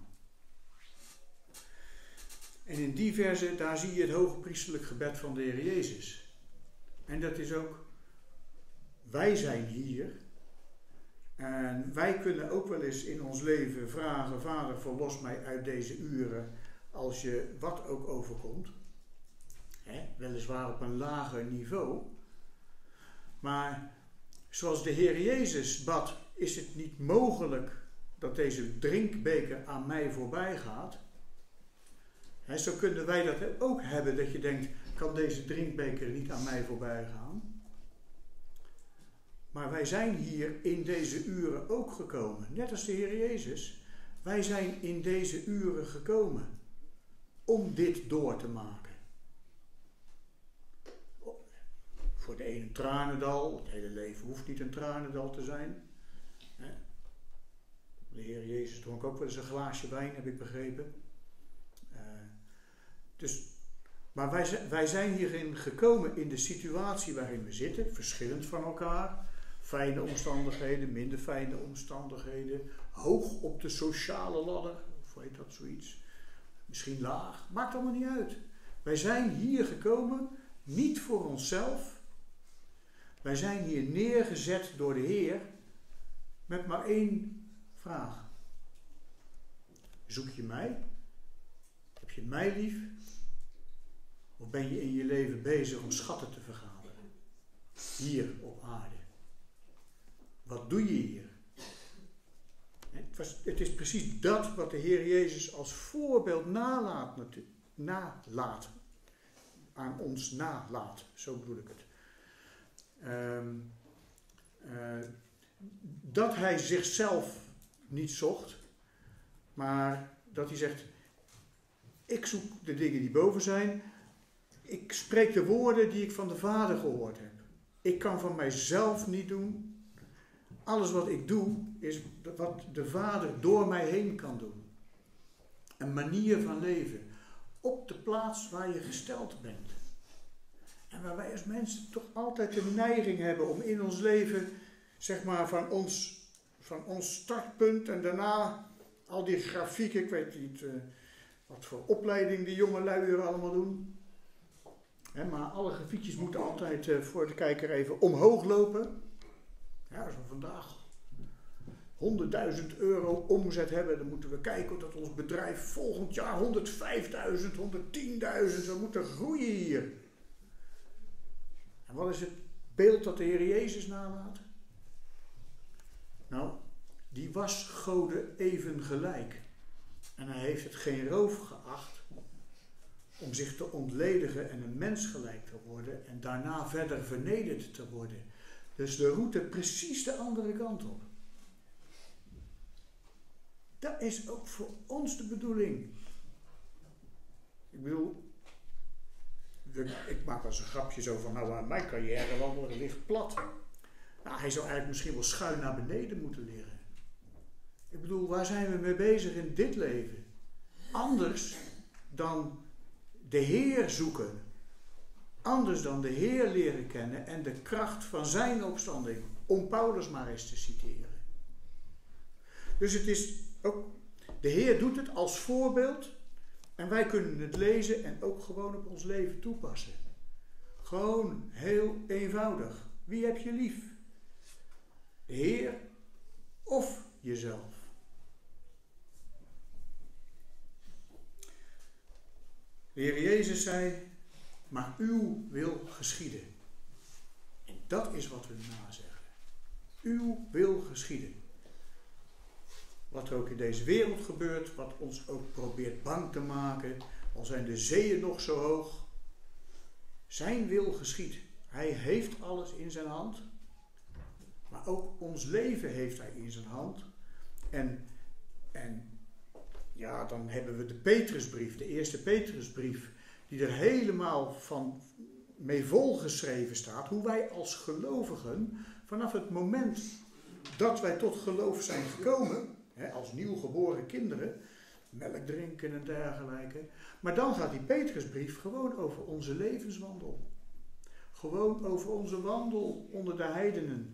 En in die verse, daar zie je het hoogpriesterlijk gebed van de Heer Jezus. En dat is ook, wij zijn hier. En wij kunnen ook wel eens in ons leven vragen, Vader, verlos mij uit deze uren, als je wat ook overkomt. Weliswaar op een lager niveau. Maar zoals de Heer Jezus bad, is het niet mogelijk dat deze drinkbeker aan mij voorbij gaat. Zo kunnen wij dat ook hebben, dat je denkt, kan deze drinkbeker niet aan mij voorbij gaan? Maar wij zijn hier in deze uren ook gekomen, net als de Heer Jezus. Wij zijn in deze uren gekomen om dit door te maken. Voor de ene een tranendal, het hele leven hoeft niet een tranendal te zijn. De Heer Jezus dronk ook wel eens een glaasje wijn, heb ik begrepen. Maar wij zijn hierin gekomen in de situatie waarin we zitten, verschillend van elkaar. Fijne omstandigheden, minder fijne omstandigheden. Hoog op de sociale ladder, of heet dat zoiets. Misschien laag, maakt allemaal niet uit. Wij zijn hier gekomen, niet voor onszelf. Wij zijn hier neergezet door de Heer met maar één vraag. Zoek je mij? Heb je mij lief? Of ben je in je leven bezig om schatten te vergaderen? Hier op aarde. Wat doe je hier? Het is precies dat wat de Heer Jezus als voorbeeld nalaat. Aan ons nalaat. Zo bedoel ik het. Dat hij zichzelf niet zocht. Maar dat hij zegt, ik zoek de dingen die boven zijn. Ik spreek de woorden die ik van de Vader gehoord heb. Ik kan van mijzelf niet doen. Alles wat ik doe, is wat de Vader door mij heen kan doen. Een manier van leven. Op de plaats waar je gesteld bent. En waar wij als mensen toch altijd de neiging hebben om in ons leven, zeg maar, van ons startpunt en daarna al die grafieken, ik weet niet wat voor opleiding die jonge lui allemaal doen. Maar alle grafiekjes moeten altijd voor de kijker even omhoog lopen. Ja, als we vandaag 100.000 euro omzet hebben, dan moeten we kijken dat ons bedrijf volgend jaar 105.000, 110.000, we moeten groeien hier. En wat is het beeld dat de Heer Jezus nalaat? Nou, die was goden even gelijk. En hij heeft het geen roof geacht om zich te ontledigen en een mens gelijk te worden en daarna verder vernederd te worden. Dus de route precies de andere kant op. Dat is ook voor ons de bedoeling. Ik bedoel, ik maak wel eens een grapje zo van, nou, mijn carrière ligt plat. Nou, hij zou eigenlijk misschien wel schuin naar beneden moeten liggen. Ik bedoel, waar zijn we mee bezig in dit leven? Anders dan de Heer zoeken. Anders dan de Heer leren kennen en de kracht van zijn opstanding. Om Paulus maar eens te citeren. Dus het is ook, de Heer doet het als voorbeeld. En wij kunnen het lezen en ook gewoon op ons leven toepassen. Gewoon heel eenvoudig. Wie heb je lief? De Heer of jezelf? De Heer Jezus zei, maar uw wil geschieden. En dat is wat we nazeggen. Uw wil geschieden. Wat er ook in deze wereld gebeurt, wat ons ook probeert bang te maken, al zijn de zeeën nog zo hoog, Zijn wil geschiet. Hij heeft alles in zijn hand. Maar ook ons leven heeft hij in zijn hand. En ja, dan hebben we de Petrusbrief, de eerste Petrusbrief, die er helemaal van mee volgeschreven staat. Hoe wij als gelovigen, vanaf het moment dat wij tot geloof zijn gekomen, als nieuw geboren kinderen, melk drinken en dergelijke. Maar dan gaat die Petrusbrief gewoon over onze levenswandel. Gewoon over onze wandel onder de heidenen.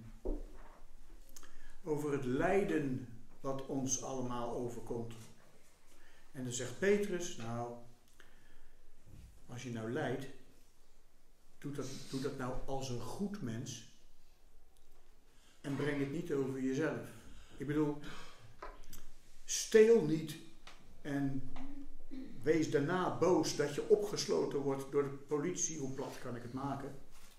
Over het lijden wat ons allemaal overkomt. En dan zegt Petrus, nou, als je nou lijdt, doe dat nou als een goed mens. En breng het niet over jezelf. Ik bedoel, steel niet en wees daarna boos dat je opgesloten wordt door de politie. Hoe plat kan ik het maken?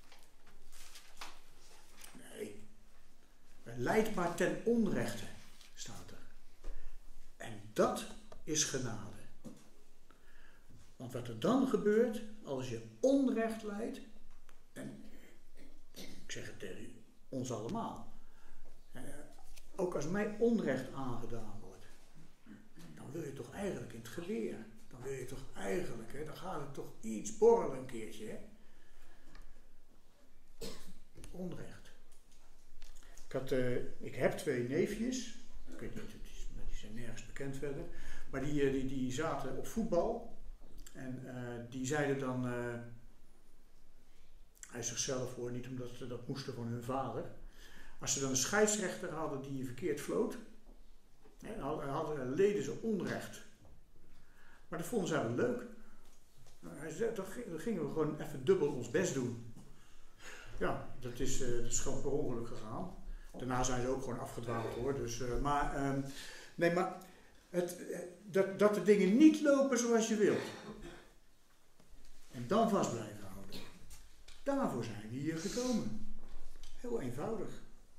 Nee. Lijd maar ten onrechte, staat er. En dat is genade. Want wat er dan gebeurt, als je onrecht lijdt, en ik zeg het tegen ons allemaal, ook als mij onrecht aangedaan wordt, dan wil je toch eigenlijk in het geweer. Dan wil je toch eigenlijk, dan gaat het toch iets borrelen een keertje. Hè? Onrecht. Ik heb 2 neefjes, ik weet niet, die zijn nergens bekend verder, maar die zaten op voetbal en die zeiden dan, hij zichzelf hoor, niet omdat ze dat moesten van hun vader, als ze dan een scheidsrechter hadden die verkeerd floot, leden ze onrecht. Maar dat vonden zij wel leuk. Hij zei, dan gingen we gewoon even dubbel ons best doen. Ja, dat is gewoon per ongeluk gegaan. Daarna zijn ze ook gewoon afgedwaald hoor. Dus, maar dat de dingen niet lopen zoals je wilt. En dan vast blijven houden. Daarvoor zijn we hier gekomen. Heel eenvoudig.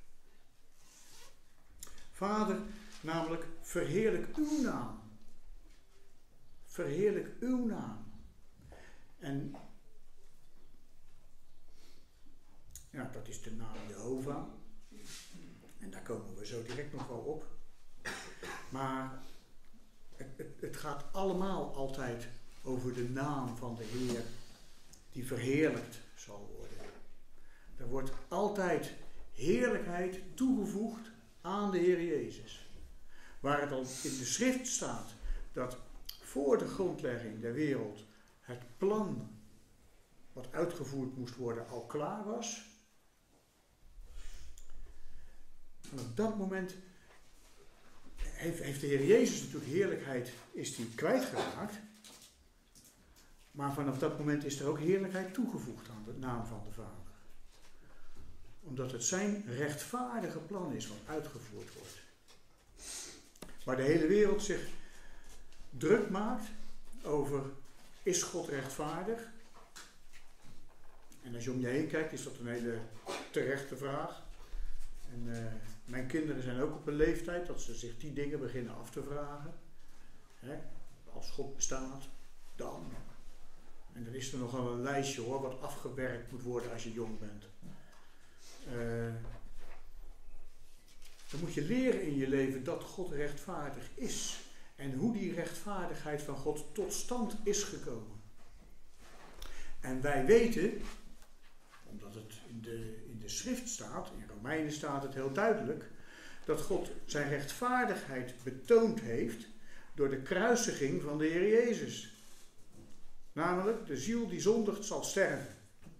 Vader, namelijk verheerlijk uw naam. Verheerlijk uw naam. En ja, dat is de naam Jehovah. En daar komen we zo direct nog wel op. Maar het gaat allemaal altijd over de naam van de Heer die verheerlijkt zal worden. Er wordt altijd heerlijkheid toegevoegd aan de Heer Jezus. Waar het al in de schrift staat dat voor de grondlegging der wereld het plan wat uitgevoerd moest worden al klaar was. En op dat moment heeft de Heer Jezus natuurlijk heerlijkheid, is die kwijtgeraakt. Maar vanaf dat moment is er ook heerlijkheid toegevoegd aan de naam van de Vader. Omdat het zijn rechtvaardige plan is wat uitgevoerd wordt. Waar de hele wereld zich druk maakt over, is God rechtvaardig? En als je om je heen kijkt, is dat een hele terechte vraag. En mijn kinderen zijn ook op een leeftijd dat ze zich die dingen beginnen af te vragen. Als God bestaat, dan. En dan is er nogal een lijstje hoor, wat afgewerkt moet worden als je jong bent. Dan moet je leren in je leven dat God rechtvaardig is. En hoe die rechtvaardigheid van God tot stand is gekomen. En wij weten, omdat het in de schrift staat, in Romeinen staat het heel duidelijk, dat God zijn rechtvaardigheid betoond heeft door de kruisiging van de Heer Jezus. Namelijk, de ziel die zondigt zal sterven.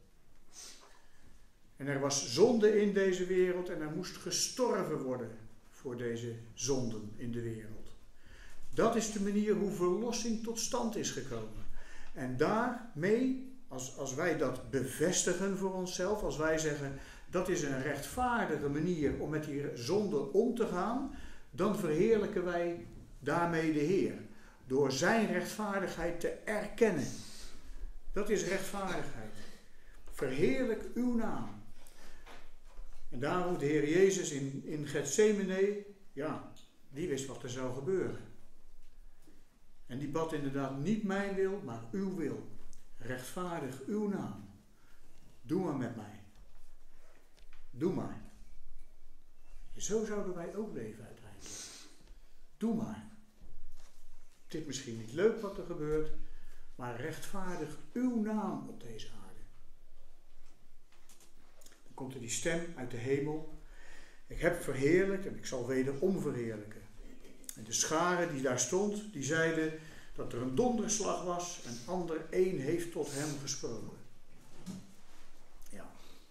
En er was zonde in deze wereld en er moest gestorven worden voor deze zonden in de wereld. Dat is de manier hoe verlossing tot stand is gekomen. En daarmee, als wij dat bevestigen voor onszelf, als wij zeggen dat is een rechtvaardige manier om met die zonde om te gaan, dan verheerlijken wij daarmee de Heer. Door zijn rechtvaardigheid te erkennen. Dat is rechtvaardigheid. Verheerlijk uw naam. En daarom de Heer Jezus in Getsemane, ja, die wist wat er zou gebeuren. En die bad inderdaad niet mijn wil, maar uw wil. Rechtvaardig uw naam. doe maar met mij. Doe maar. Zo zouden wij ook leven uiteindelijk. Doe maar. Het is misschien niet leuk wat er gebeurt, maar rechtvaardig uw naam op deze aarde. Dan komt er die stem uit de hemel. Ik heb verheerlijkt en ik zal wederom verheerlijken. En de schare die daar stond, die zeiden dat er een donderslag was en ander één heeft tot hem gesproken. Ja.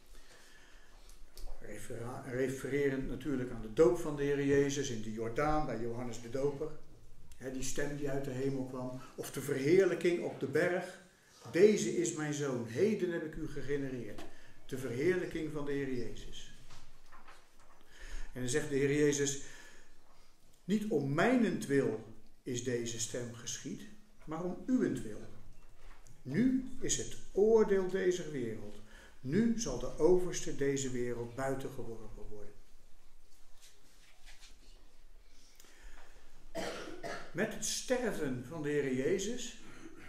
Refererend natuurlijk aan de doop van de Heer Jezus in de Jordaan bij Johannes de Doper. Die stem die uit de hemel kwam. Of de verheerlijking op de berg. Deze is mijn zoon. Heden heb ik u gegenereerd. De verheerlijking van de Heer Jezus. En dan zegt de Heer Jezus, niet om mijnentwil is deze stem geschied, maar om uwentwil. Nu is het oordeel deze wereld. Nu zal de overste deze wereld buiten geworpen worden. Met het sterven van de Heer Jezus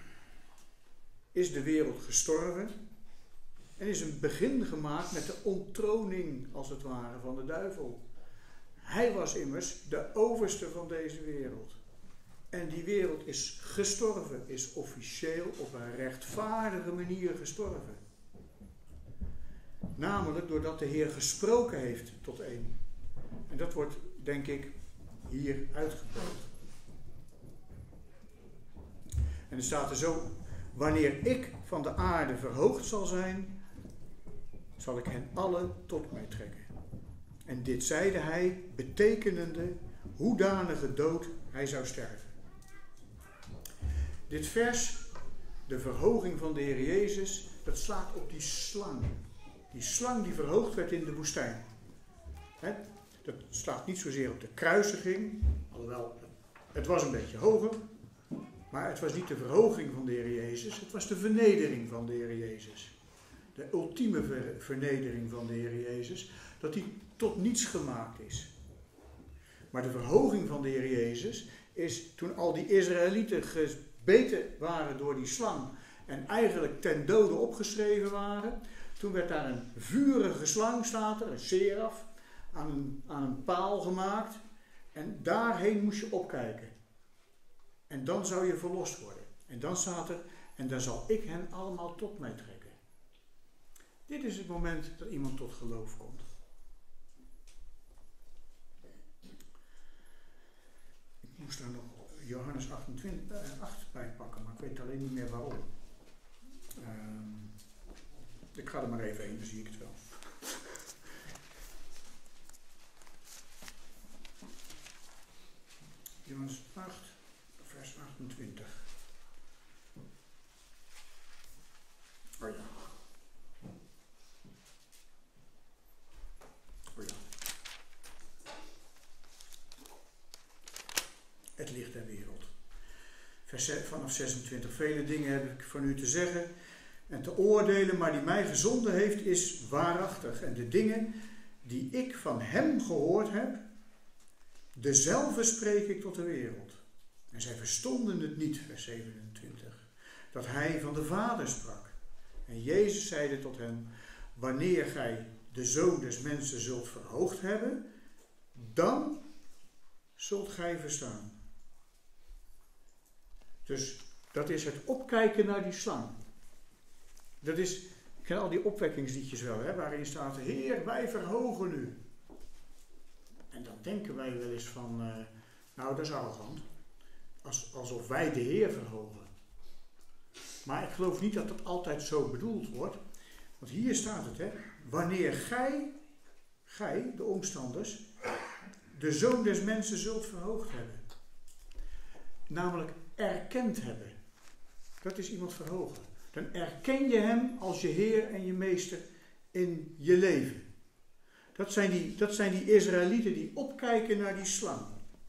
is de wereld gestorven en is een begin gemaakt met de onttroning, als het ware, van de duivel. Hij was immers de overste van deze wereld. En die wereld is gestorven, is officieel op een rechtvaardige manier gestorven. Namelijk doordat de Heer gesproken heeft tot een. En dat wordt, denk ik, hier uitgebeeld. En er staat er zo, wanneer ik van de aarde verhoogd zal zijn, zal ik hen allen tot mij trekken. En dit zeide hij, betekenende hoedanige dood hij zou sterven. Dit vers, de verhoging van de Heer Jezus, dat slaat op die slang. Die slang die verhoogd werd in de woestijn. Dat slaat niet zozeer op de kruisiging, alhoewel het was een beetje hoger. Maar het was niet de verhoging van de Heer Jezus, het was de vernedering van de Heer Jezus. De ultieme vernedering van de Heer Jezus, dat hij tot niets gemaakt is. Maar de verhoging van de Heer Jezus is toen al die Israëlieten gebeten waren door die slang en eigenlijk ten dode opgeschreven waren. Toen werd daar een vurige slang, staat er, een seraf, aan een paal gemaakt. En daarheen moest je opkijken. En dan zou je verlost worden. En dan staat er, en dan zal ik hen allemaal tot mij trekken. Dit is het moment dat iemand tot geloof komt. Ik moest daar nog Johannes 8 bij pakken, maar ik weet alleen niet meer waarom. Ik ga er maar even heen, dan zie ik het wel. Johannes 8, vers 28. Oh ja. Oh ja. Het licht der wereld. Vanaf 26. Vele dingen heb ik van u te zeggen en te oordelen, maar die mij gezonden heeft is waarachtig. En de dingen die ik van hem gehoord heb, dezelfde spreek ik tot de wereld. En zij verstonden het niet, vers 27, dat hij van de Vader sprak. En Jezus zeide tot hen, wanneer gij de Zoon des Mensen zult verhoogd hebben, dan zult gij verstaan. Dus dat is het opkijken naar die slang. Dat is, ik ken al die opwekkingsliedjes wel, waarin staat, Heer, wij verhogen u. En dan denken wij wel eens van, nou dat is arrogant. Alsof wij de Heer verhogen. Maar ik geloof niet dat dat altijd zo bedoeld wordt. Want hier staat het, wanneer gij, de omstanders, de Zoon des Mensen zult verhoogd hebben. Namelijk erkend hebben. Dat is iemand verhogen. Dan erken je hem als je Heer en je Meester in je leven. Dat zijn die Israëlieten die opkijken naar die slang.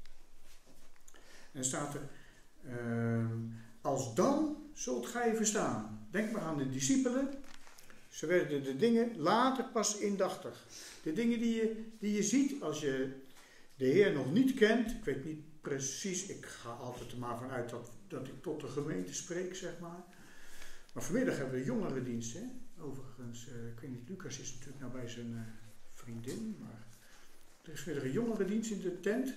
En dan staat er, als dan zult gij verstaan. Denk maar aan de discipelen. Ze werden de dingen later pas indachtig. De dingen die je ziet als je de Heer nog niet kent. Ik weet niet precies, ik ga altijd er maar vanuit dat ik tot de gemeente spreek, zeg maar. Maar vanmiddag hebben we jongerendienst. Overigens, ik weet niet, Lucas is natuurlijk nou bij zijn vriendin, maar er is weer een jongerendienst in de tent.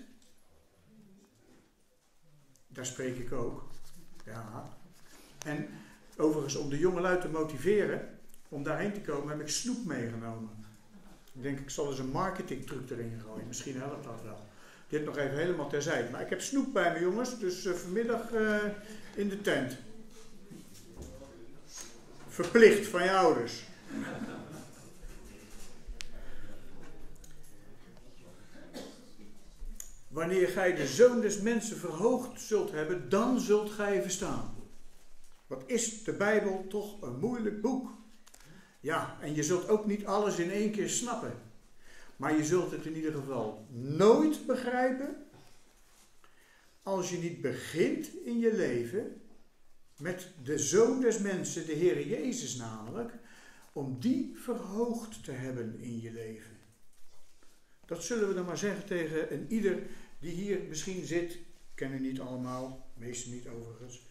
Daar spreek ik ook. Ja. En overigens, om de jongelui te motiveren, om daarheen te komen, heb ik snoep meegenomen. Ik denk, ik zal eens een marketingtruc erin gooien. Misschien helpt dat wel. Dit nog even helemaal terzijde. Maar ik heb snoep bij me, jongens. Dus vanmiddag in de tent. Verplicht van je ouders. Wanneer gij de Zoon des Mensen verhoogd zult hebben, dan zult gij verstaan. Wat is de Bijbel toch een moeilijk boek. Ja, en je zult ook niet alles in één keer snappen. Maar je zult het in ieder geval nooit begrijpen als je niet begint in je leven met de Zoon des Mensen, de Heere Jezus namelijk, om die verhoogd te hebben in je leven. Dat zullen we dan maar zeggen tegen een ieder die hier misschien zit. Ik ken u niet allemaal, meesten niet overigens.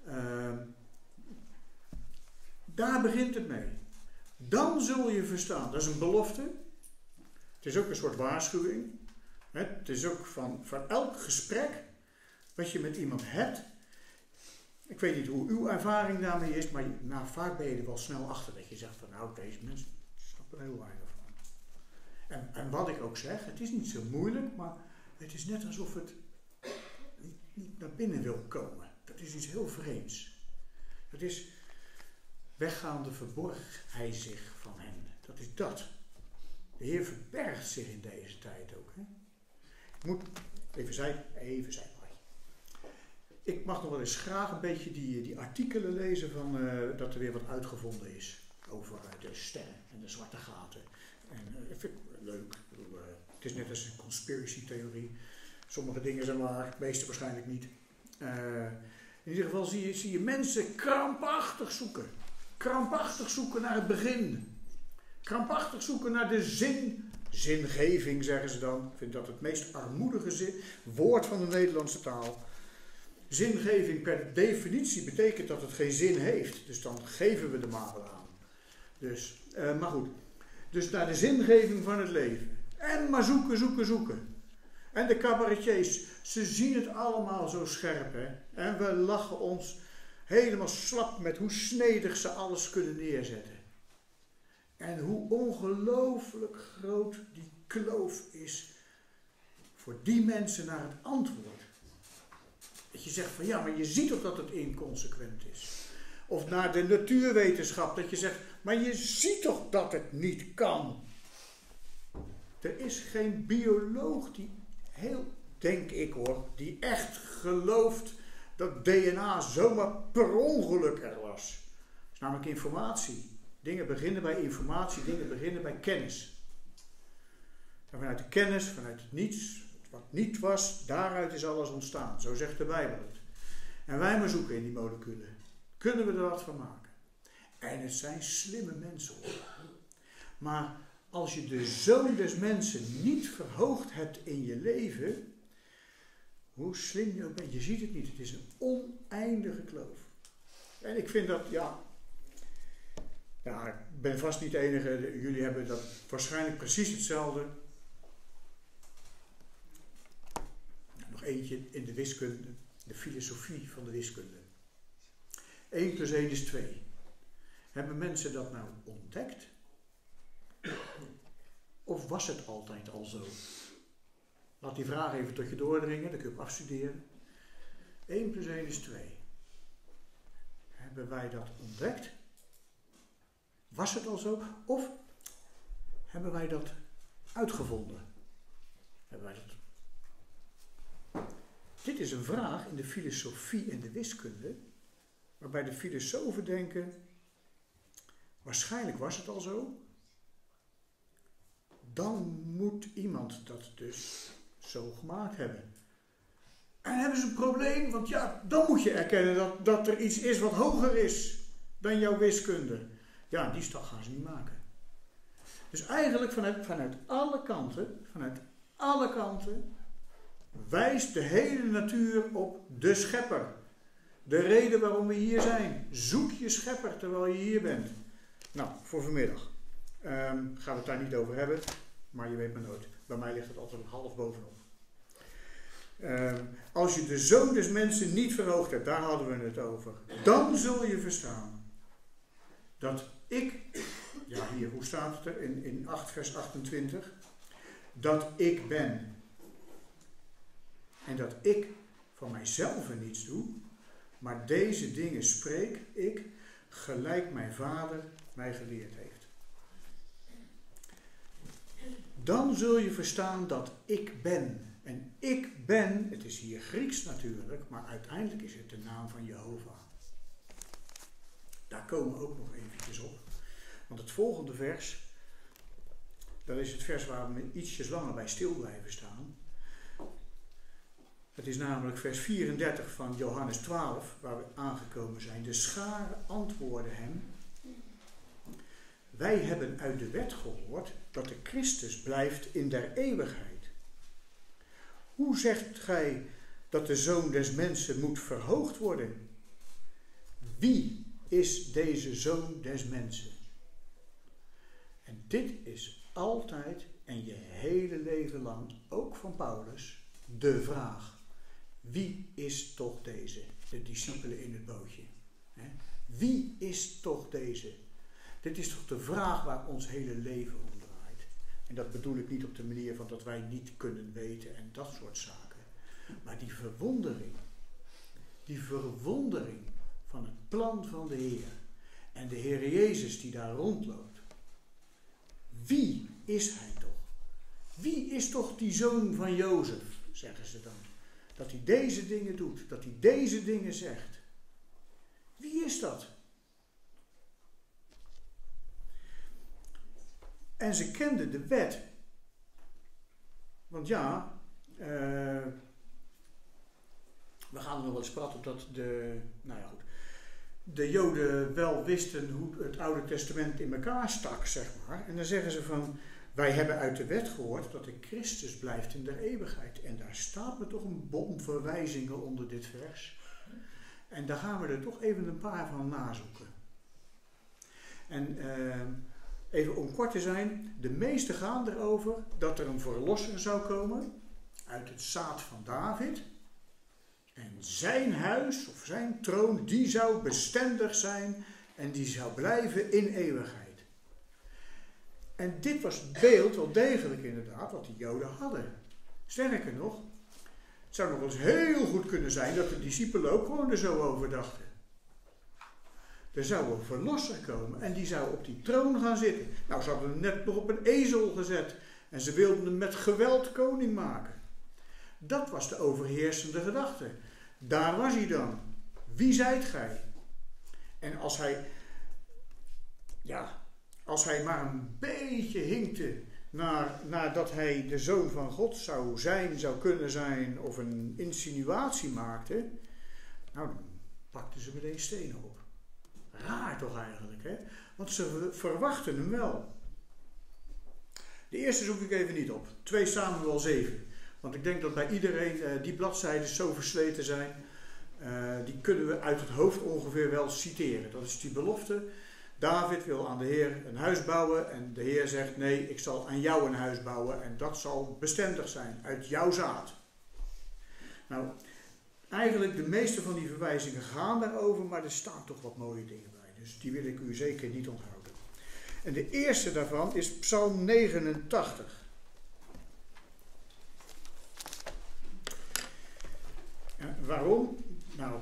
Daar begint het mee. Dan zul je verstaan. Dat is een belofte. Het is ook een soort waarschuwing. Het is ook van elk gesprek wat je met iemand hebt. Ik weet niet hoe uw ervaring daarmee is, maar vaak ben je er wel snel achter. Dat je zegt van nou, deze mensen snappen er heel weinig van. En wat ik ook zeg, het is niet zo moeilijk, maar het is net alsof het niet naar binnen wil komen. Dat is iets heel vreemds. Dat is weggaande verborg hij zich van hen. Dat is dat. De Heer verbergt zich in deze tijd ook. Hè? Ik moet even zijn. Ik mag nog wel eens graag een beetje die artikelen lezen van dat er weer wat uitgevonden is over de sterren en de zwarte gaten. En dat vind ik leuk. Het is net als een conspiracy theorie. Sommige dingen zijn waar, de meeste waarschijnlijk niet. In ieder geval zie je mensen krampachtig zoeken. Krampachtig zoeken naar het begin. Krampachtig zoeken naar de zingeving, zeggen ze dan. Ik vind dat het meest armoedige woord van de Nederlandse taal. Zingeving per definitie betekent dat het geen zin heeft. Dus dan geven we er maar wel aan. Dus, maar goed. Dus naar de zingeving van het leven. En maar zoeken. En de cabaretiers, ze zien het allemaal zo scherp. Hè? En we lachen ons helemaal slap met hoe snedig ze alles kunnen neerzetten. En hoe ongelooflijk groot die kloof is voor die mensen naar het antwoord. Dat je zegt van ja, maar je ziet toch dat het inconsequent is. Of naar de natuurwetenschap, dat je zegt, maar je ziet toch dat het niet kan. Er is geen bioloog die denk ik hoor, die echt gelooft dat DNA zomaar per ongeluk er was. Dat is namelijk informatie. Dingen beginnen bij informatie, dingen beginnen bij kennis. En vanuit de kennis, vanuit het niets, wat niet was, daaruit is alles ontstaan. Zo zegt de Bijbel het. En wij maar zoeken in die moleculen. Kunnen we er wat van maken? En het zijn slimme mensen hoor. Maar als je de Zoon des Mensen niet verhoogd hebt in je leven, hoe slim je ook bent, je ziet het niet. Het is een oneindige kloof. En ik vind dat, ja, ik ben vast niet de enige. Jullie hebben dat waarschijnlijk precies hetzelfde. Nog eentje in de wiskunde, de filosofie van de wiskunde. 1 + 1 = 2. Hebben mensen dat nou ontdekt? Of was het altijd al zo? Laat die vraag even tot je doordringen, dan kun je op afstuderen. 1 + 1 = 2. Hebben wij dat ontdekt? Was het al zo? Of hebben wij dat uitgevonden? Hebben wij dat? Dit is een vraag in de filosofie en de wiskunde, waarbij de filosofen denken, waarschijnlijk was het al zo. Dan moet iemand dat dus zo gemaakt hebben. En hebben ze een probleem, want ja, dan moet je erkennen dat er iets is wat hoger is dan jouw wiskunde. Ja, die stap gaan ze niet maken. Dus eigenlijk vanuit alle kanten, wijst de hele natuur op de schepper. De reden waarom we hier zijn. Zoek je schepper terwijl je hier bent. Nou, voor vanmiddag. Gaan we het daar niet over hebben, maar je weet maar nooit. Bij mij ligt het altijd half bovenop. Als je de Zoon des Mensen niet verhoogd hebt, daar hadden we het over. Dan zul je verstaan dat ik, ja hier, hoe staat het er in 8 vers 28? Dat ik ben. En dat ik van mijzelf niets doe, maar deze dingen spreek ik, gelijk mijn Vader mij geleerd heeft. Dan zul je verstaan dat ik ben. En ik ben, het is hier Grieks natuurlijk, maar uiteindelijk is het de naam van Jehovah. Daar komen we ook nog eventjes op. Want het volgende vers, dat is het vers waar we ietsjes langer bij stil blijven staan. Het is namelijk vers 34 van Johannes 12, waar we aangekomen zijn. De schare antwoordde hem: wij hebben uit de wet gehoord dat de Christus blijft in der eeuwigheid. Hoe zegt gij dat de Zoon des Mensen moet verhoogd worden? Wie is deze Zoon des Mensen? En dit is altijd en je hele leven lang, ook van Paulus, de vraag. Wie is toch deze? De discipelen in het bootje. Wie is toch deze? Dit is toch de vraag waar ons hele leven om draait. En dat bedoel ik niet op de manier van dat wij niet kunnen weten en dat soort zaken. Maar die verwondering van het plan van de Heer. En de Heer Jezus die daar rondloopt. Wie is hij toch? Wie is toch die zoon van Jozef, zeggen ze dan. Dat hij deze dingen doet, dat hij deze dingen zegt. Wie is dat? En ze kenden de wet. Want ja, we gaan er nog wel eens praten op dat de Joden wel wisten hoe het Oude Testament in elkaar stak, zeg maar. En dan zeggen ze van, wij hebben uit de wet gehoord dat de Christus blijft in der eeuwigheid. En daar staat me toch een bom verwijzingen onder dit vers. En daar gaan we er toch even een paar van nazoeken. En even om kort te zijn, de meeste gaan erover dat er een verlosser zou komen uit het zaad van David. En zijn huis of zijn troon, die zou bestendig zijn en die zou blijven in eeuwigheid. En dit was het beeld wel degelijk inderdaad wat de Joden hadden. Sterker nog, het zou nog wel eens heel goed kunnen zijn dat de discipelen ook gewoon er zo over dachten. Er zou een verlosser komen en die zou op die troon gaan zitten. Nou, ze hadden hem net nog op een ezel gezet en ze wilden hem met geweld koning maken. Dat was de overheersende gedachte. Daar was hij dan. Wie zijt gij? En als hij maar een beetje hinkte naar dat hij de zoon van God zou kunnen zijn, of een insinuatie maakte, nou, dan pakten ze meteen stenen op. Raar toch eigenlijk, hè? Want ze verwachten hem wel. De eerste zoek ik even niet op. 2 Samuel 7. Want ik denk dat bij iedereen die bladzijden zo versleten zijn, die kunnen we uit het hoofd ongeveer wel citeren. Dat is die belofte. David wil aan de Heer een huis bouwen en de Heer zegt, nee, ik zal aan jou een huis bouwen en dat zal bestendig zijn, uit jouw zaad. Nou, eigenlijk de meeste van die verwijzingen gaan daarover, maar er staan toch wat mooie dingen bij. Dus die wil ik u zeker niet onthouden. En de eerste daarvan is Psalm 89. Waarom? Nou,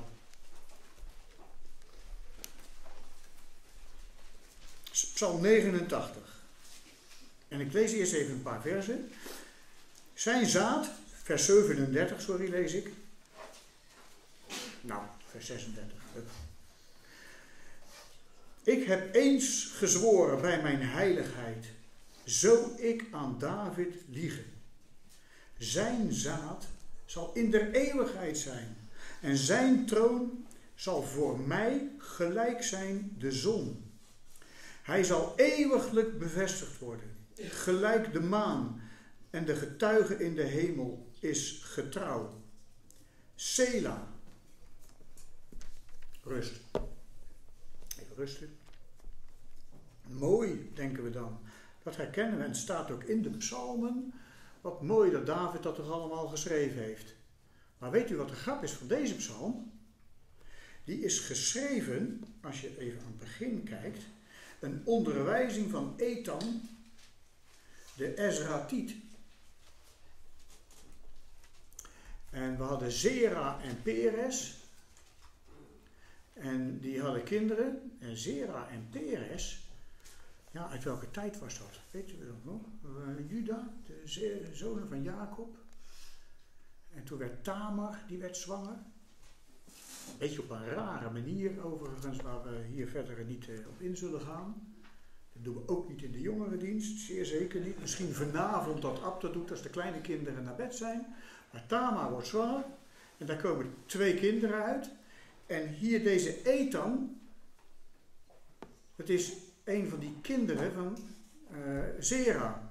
Psalm 89. En ik lees eerst even een paar versen. Zijn zaad, vers 37, lees ik. Nou, vers 36. Ik heb eens gezworen bij mijn heiligheid, zo ik aan David liegen. Zijn zaad zal in der eeuwigheid zijn en zijn troon zal voor mij gelijk zijn de zon. Hij zal eeuwiglijk bevestigd worden, gelijk de maan en de getuige in de hemel is getrouw. Sela. Rust. Even rusten. Mooi, denken we dan. Dat herkennen we. En het staat ook in de psalmen. Wat mooi dat David dat toch allemaal geschreven heeft. Maar weet u wat de grap is van deze psalm? Die is geschreven, als je even aan het begin kijkt, een onderwijzing van Ethan, de Ezratiet. En we hadden Zera en Peres. En die hadden kinderen. En Zera en Peres, ja, uit welke tijd was dat? Weet u dat nog? Juda, de zonen van Jacob. En toen werd Tamar, die werd zwanger. Een beetje op een rare manier overigens, waar we hier verder niet op in zullen gaan. Dat doen we ook niet in de jongerendienst, zeer zeker niet. Misschien vanavond dat Abda doet als de kleine kinderen naar bed zijn. Maar Tamar wordt zwanger en daar komen 2 kinderen uit. En hier deze Ethan, dat is een van die kinderen van Zera.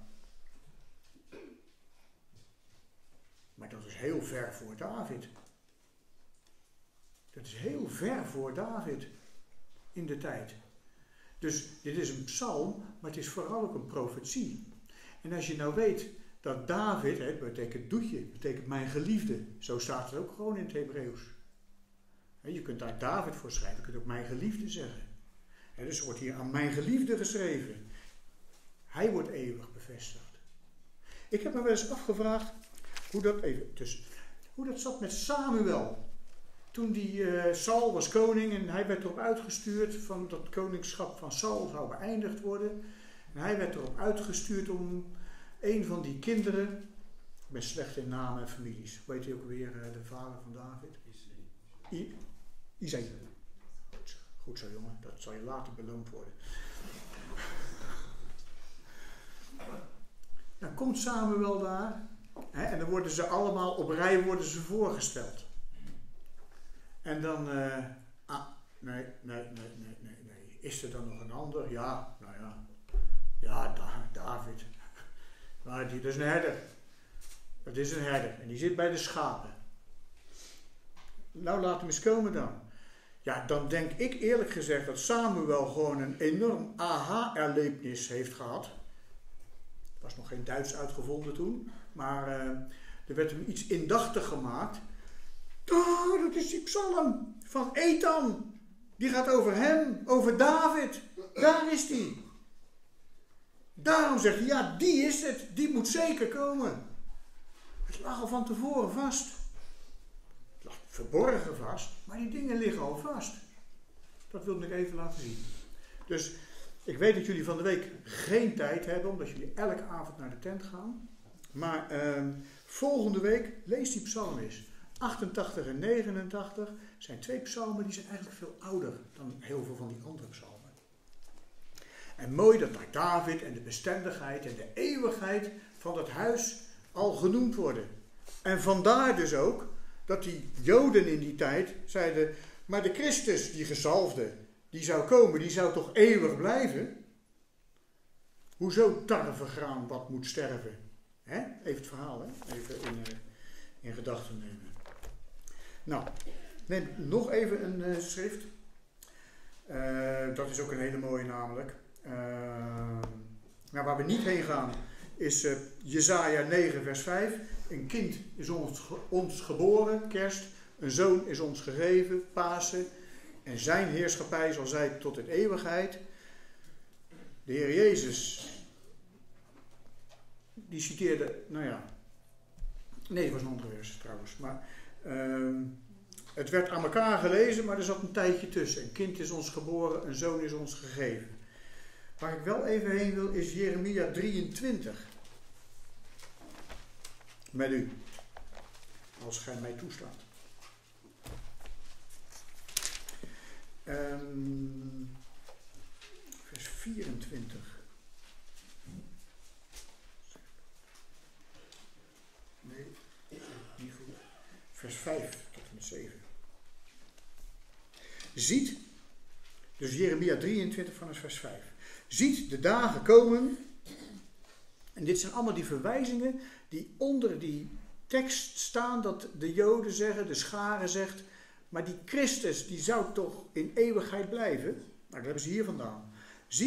Maar dat is heel ver voor David. Dat is heel ver voor David in de tijd. Dus dit is een psalm, maar het is vooral ook een profetie. En als je nou weet dat David, het betekent doetje, betekent mijn geliefde. Zo staat het ook gewoon in het Hebreeuws. Je kunt daar David voor schrijven, je kunt ook mijn geliefde zeggen. Dus er wordt hier aan mijn geliefde geschreven. Hij wordt eeuwig bevestigd. Ik heb me wel eens afgevraagd hoe dat zat met Samuel. Toen Saul was koning en hij werd erop uitgestuurd van dat koningschap van Saul zou beëindigd worden. En hij werd erop uitgestuurd om een van die kinderen, ik ben slecht in namen en families, weet je ook weer de vader van David? Isaïe. Goed zo jongen, dat zal je later beloond worden. Dan komt Samuel daar en dan worden ze allemaal op rij voorgesteld. En dan, nee. Is er dan nog een ander? Ja, nou ja. Ja, David. Maar dat is een herder. Dat is een herder. En die zit bij de schapen. Nou, laat hem eens komen dan. Ja, dan denk ik eerlijk gezegd dat Samuel gewoon een enorm aha-erlevenis heeft gehad. Er was nog geen Duits uitgevonden toen. Maar er werd hem iets indachtig gemaakt. Oh, dat is die psalm van Ethan. Die gaat over hem, over David. Daar is die. Daarom zegt hij, ja, die is het. Die moet zeker komen. Het lag al van tevoren vast. Het lag verborgen vast, maar die dingen liggen al vast. Dat wilde ik even laten zien. Dus ik weet dat jullie van de week geen tijd hebben, omdat jullie elke avond naar de tent gaan. Maar volgende week lees die psalm eens. 88 en 89 zijn 2 psalmen die zijn eigenlijk veel ouder dan heel veel van die andere psalmen. En mooi dat daar David en de bestendigheid en de eeuwigheid van dat huis al genoemd worden. En vandaar dus ook dat die Joden in die tijd zeiden, maar de Christus, die gezalfde, die zou komen, die zou toch eeuwig blijven? Hoezo tarwegraan wat moet sterven? Even het verhaal, even in gedachten nemen. Nou, neem nog even een schrift. Dat is ook een hele mooie namelijk. Waar we niet heen gaan is Jesaja 9 vers 5. Een kind is ons geboren, kerst. Een zoon is ons gegeven, Pasen. En zijn heerschappij zal zijn tot in eeuwigheid. De Heer Jezus, die citeerde, nee, het was een ander vers trouwens. Maar het werd aan elkaar gelezen, maar er zat een tijdje tussen. Een kind is ons geboren, een zoon is ons gegeven. Waar ik wel even heen wil is Jeremia 23. Met u. Als gij mij toestaat. Vers 24. Nee, niet goed. Vers 5 tot en met 7. Ziet, dus Jeremia 23 vanaf vers 5. Ziet de dagen komen. En dit zijn allemaal die verwijzingen die onder die tekst staan, dat de Joden zeggen, de schare zegt, maar die Christus die zou toch in eeuwigheid blijven? Nou, dat hebben ze hier vandaan. Ziet,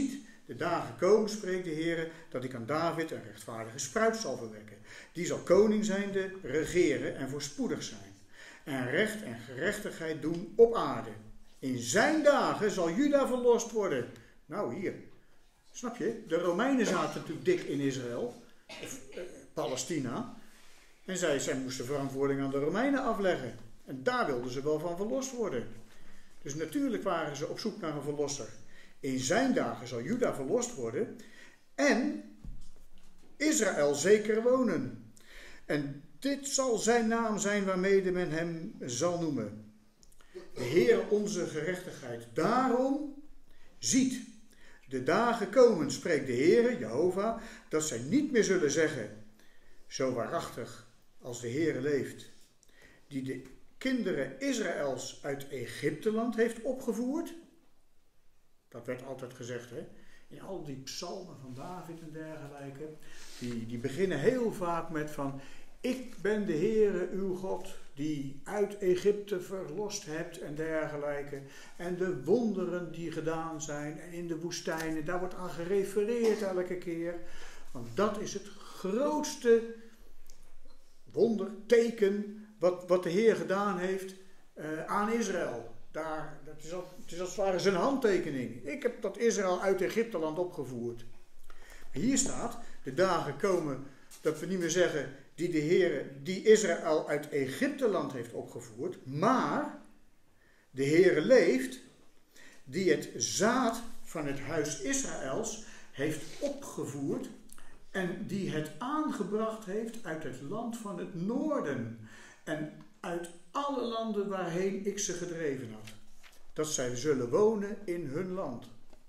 De dagen komen, spreekt de Heer, dat ik aan David een rechtvaardige spruit zal verwekken. Die zal koning zijnde regeren en voorspoedig zijn. En recht en gerechtigheid doen op aarde. In zijn dagen zal Juda verlost worden. Nou hier, snap je? De Romeinen zaten natuurlijk dik in Israël, of Palestina. En zij moesten verantwoording aan de Romeinen afleggen. En daar wilden ze wel van verlost worden. Dus natuurlijk waren ze op zoek naar een verlosser. In zijn dagen zal Juda verlost worden en Israël zeker wonen. En dit zal zijn naam zijn waarmede men hem zal noemen. De Heer onze gerechtigheid. Daarom ziet, de dagen komen, spreekt de Heer, Jehovah, dat zij niet meer zullen zeggen, zo waarachtig als de Heer leeft, die de kinderen Israëls uit Egypteland heeft opgevoerd. Dat werd altijd gezegd, hè? In al die psalmen van David en dergelijke. Die beginnen heel vaak met van, ik ben de Heere uw God, die uit Egypte verlost hebt en dergelijke. En de wonderen die gedaan zijn en in de woestijnen, daar wordt aan gerefereerd elke keer. Want dat is het grootste wonder, teken, wat de Heer gedaan heeft aan Israël. Het is als het ware zijn handtekening. Ik heb dat Israël uit Egypteland opgevoerd. Hier staat, de dagen komen dat we niet meer zeggen die de Heer, die Israël uit Egypteland heeft opgevoerd, maar de Heer leeft, die het zaad van het huis Israëls heeft opgevoerd en die het aangebracht heeft uit het land van het noorden en uit alle landen waarheen ik ze gedreven had. Dat zij zullen wonen in hun land.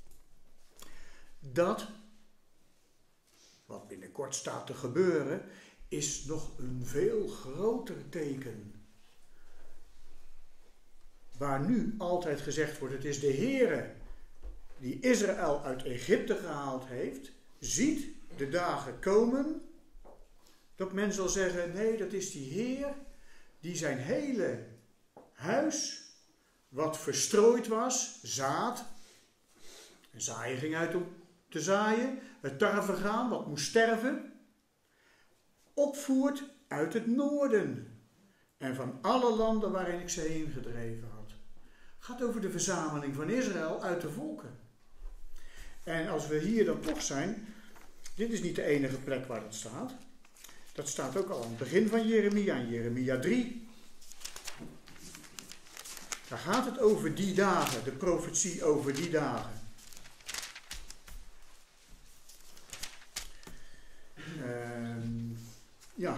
Dat, wat binnenkort staat te gebeuren, is nog een veel groter teken. Waar nu altijd gezegd wordt, het is de Heere die Israël uit Egypte gehaald heeft, ziet de dagen komen, dat men zal zeggen, nee, dat is die Heer die zijn hele huis, wat verstrooid was, zaad, een zaaier ging uit om te zaaien, het tarwegraan, wat moest sterven, opvoert uit het noorden en van alle landen waarin ik ze heen gedreven had. Het gaat over de verzameling van Israël uit de volken. En als we hier dan toch zijn, dit is niet de enige plek waar dat staat. Dat staat ook al aan het begin van Jeremia, in Jeremia 3. Daar gaat het over die dagen, de profetie over die dagen. Ja.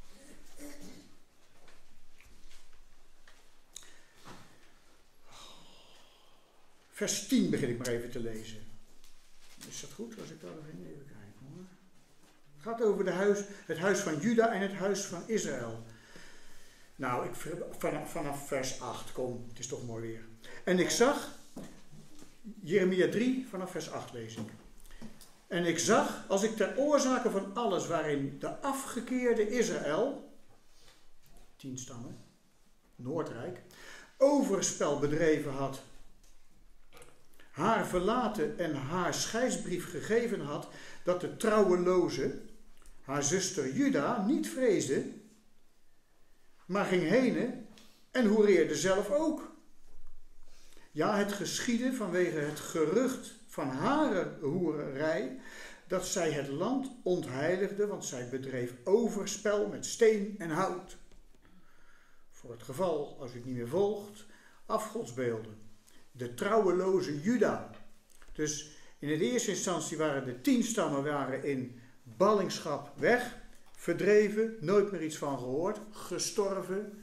Vers 10 begin ik maar even te lezen. Is dat goed als ik daar nog even kijken hoor? Het gaat over het huis van Juda en het huis van Israël. Nou, vanaf vers 8, kom, het is toch mooi weer. En ik zag, Jeremia 3, vanaf vers 8 lees ik. En ik zag, als ik ter oorzake van alles waarin de afgekeerde Israël, 10 stammen, Noordrijk, overspel bedreven had, haar verlaten en haar scheidsbrief gegeven had, dat de trouweloze, haar zuster Juda, niet vreesde, maar ging heen en hoereerde zelf ook. Ja, het geschiedde vanwege het gerucht van haar hoererij, dat zij het land ontheiligde, want zij bedreef overspel met steen en hout. Voor het geval, als u het niet meer volgt, afgodsbeelden. De trouweloze Juda. Dus in de eerste instantie waren de 10 stammen in ballingschap weg, verdreven, nooit meer iets van gehoord, gestorven.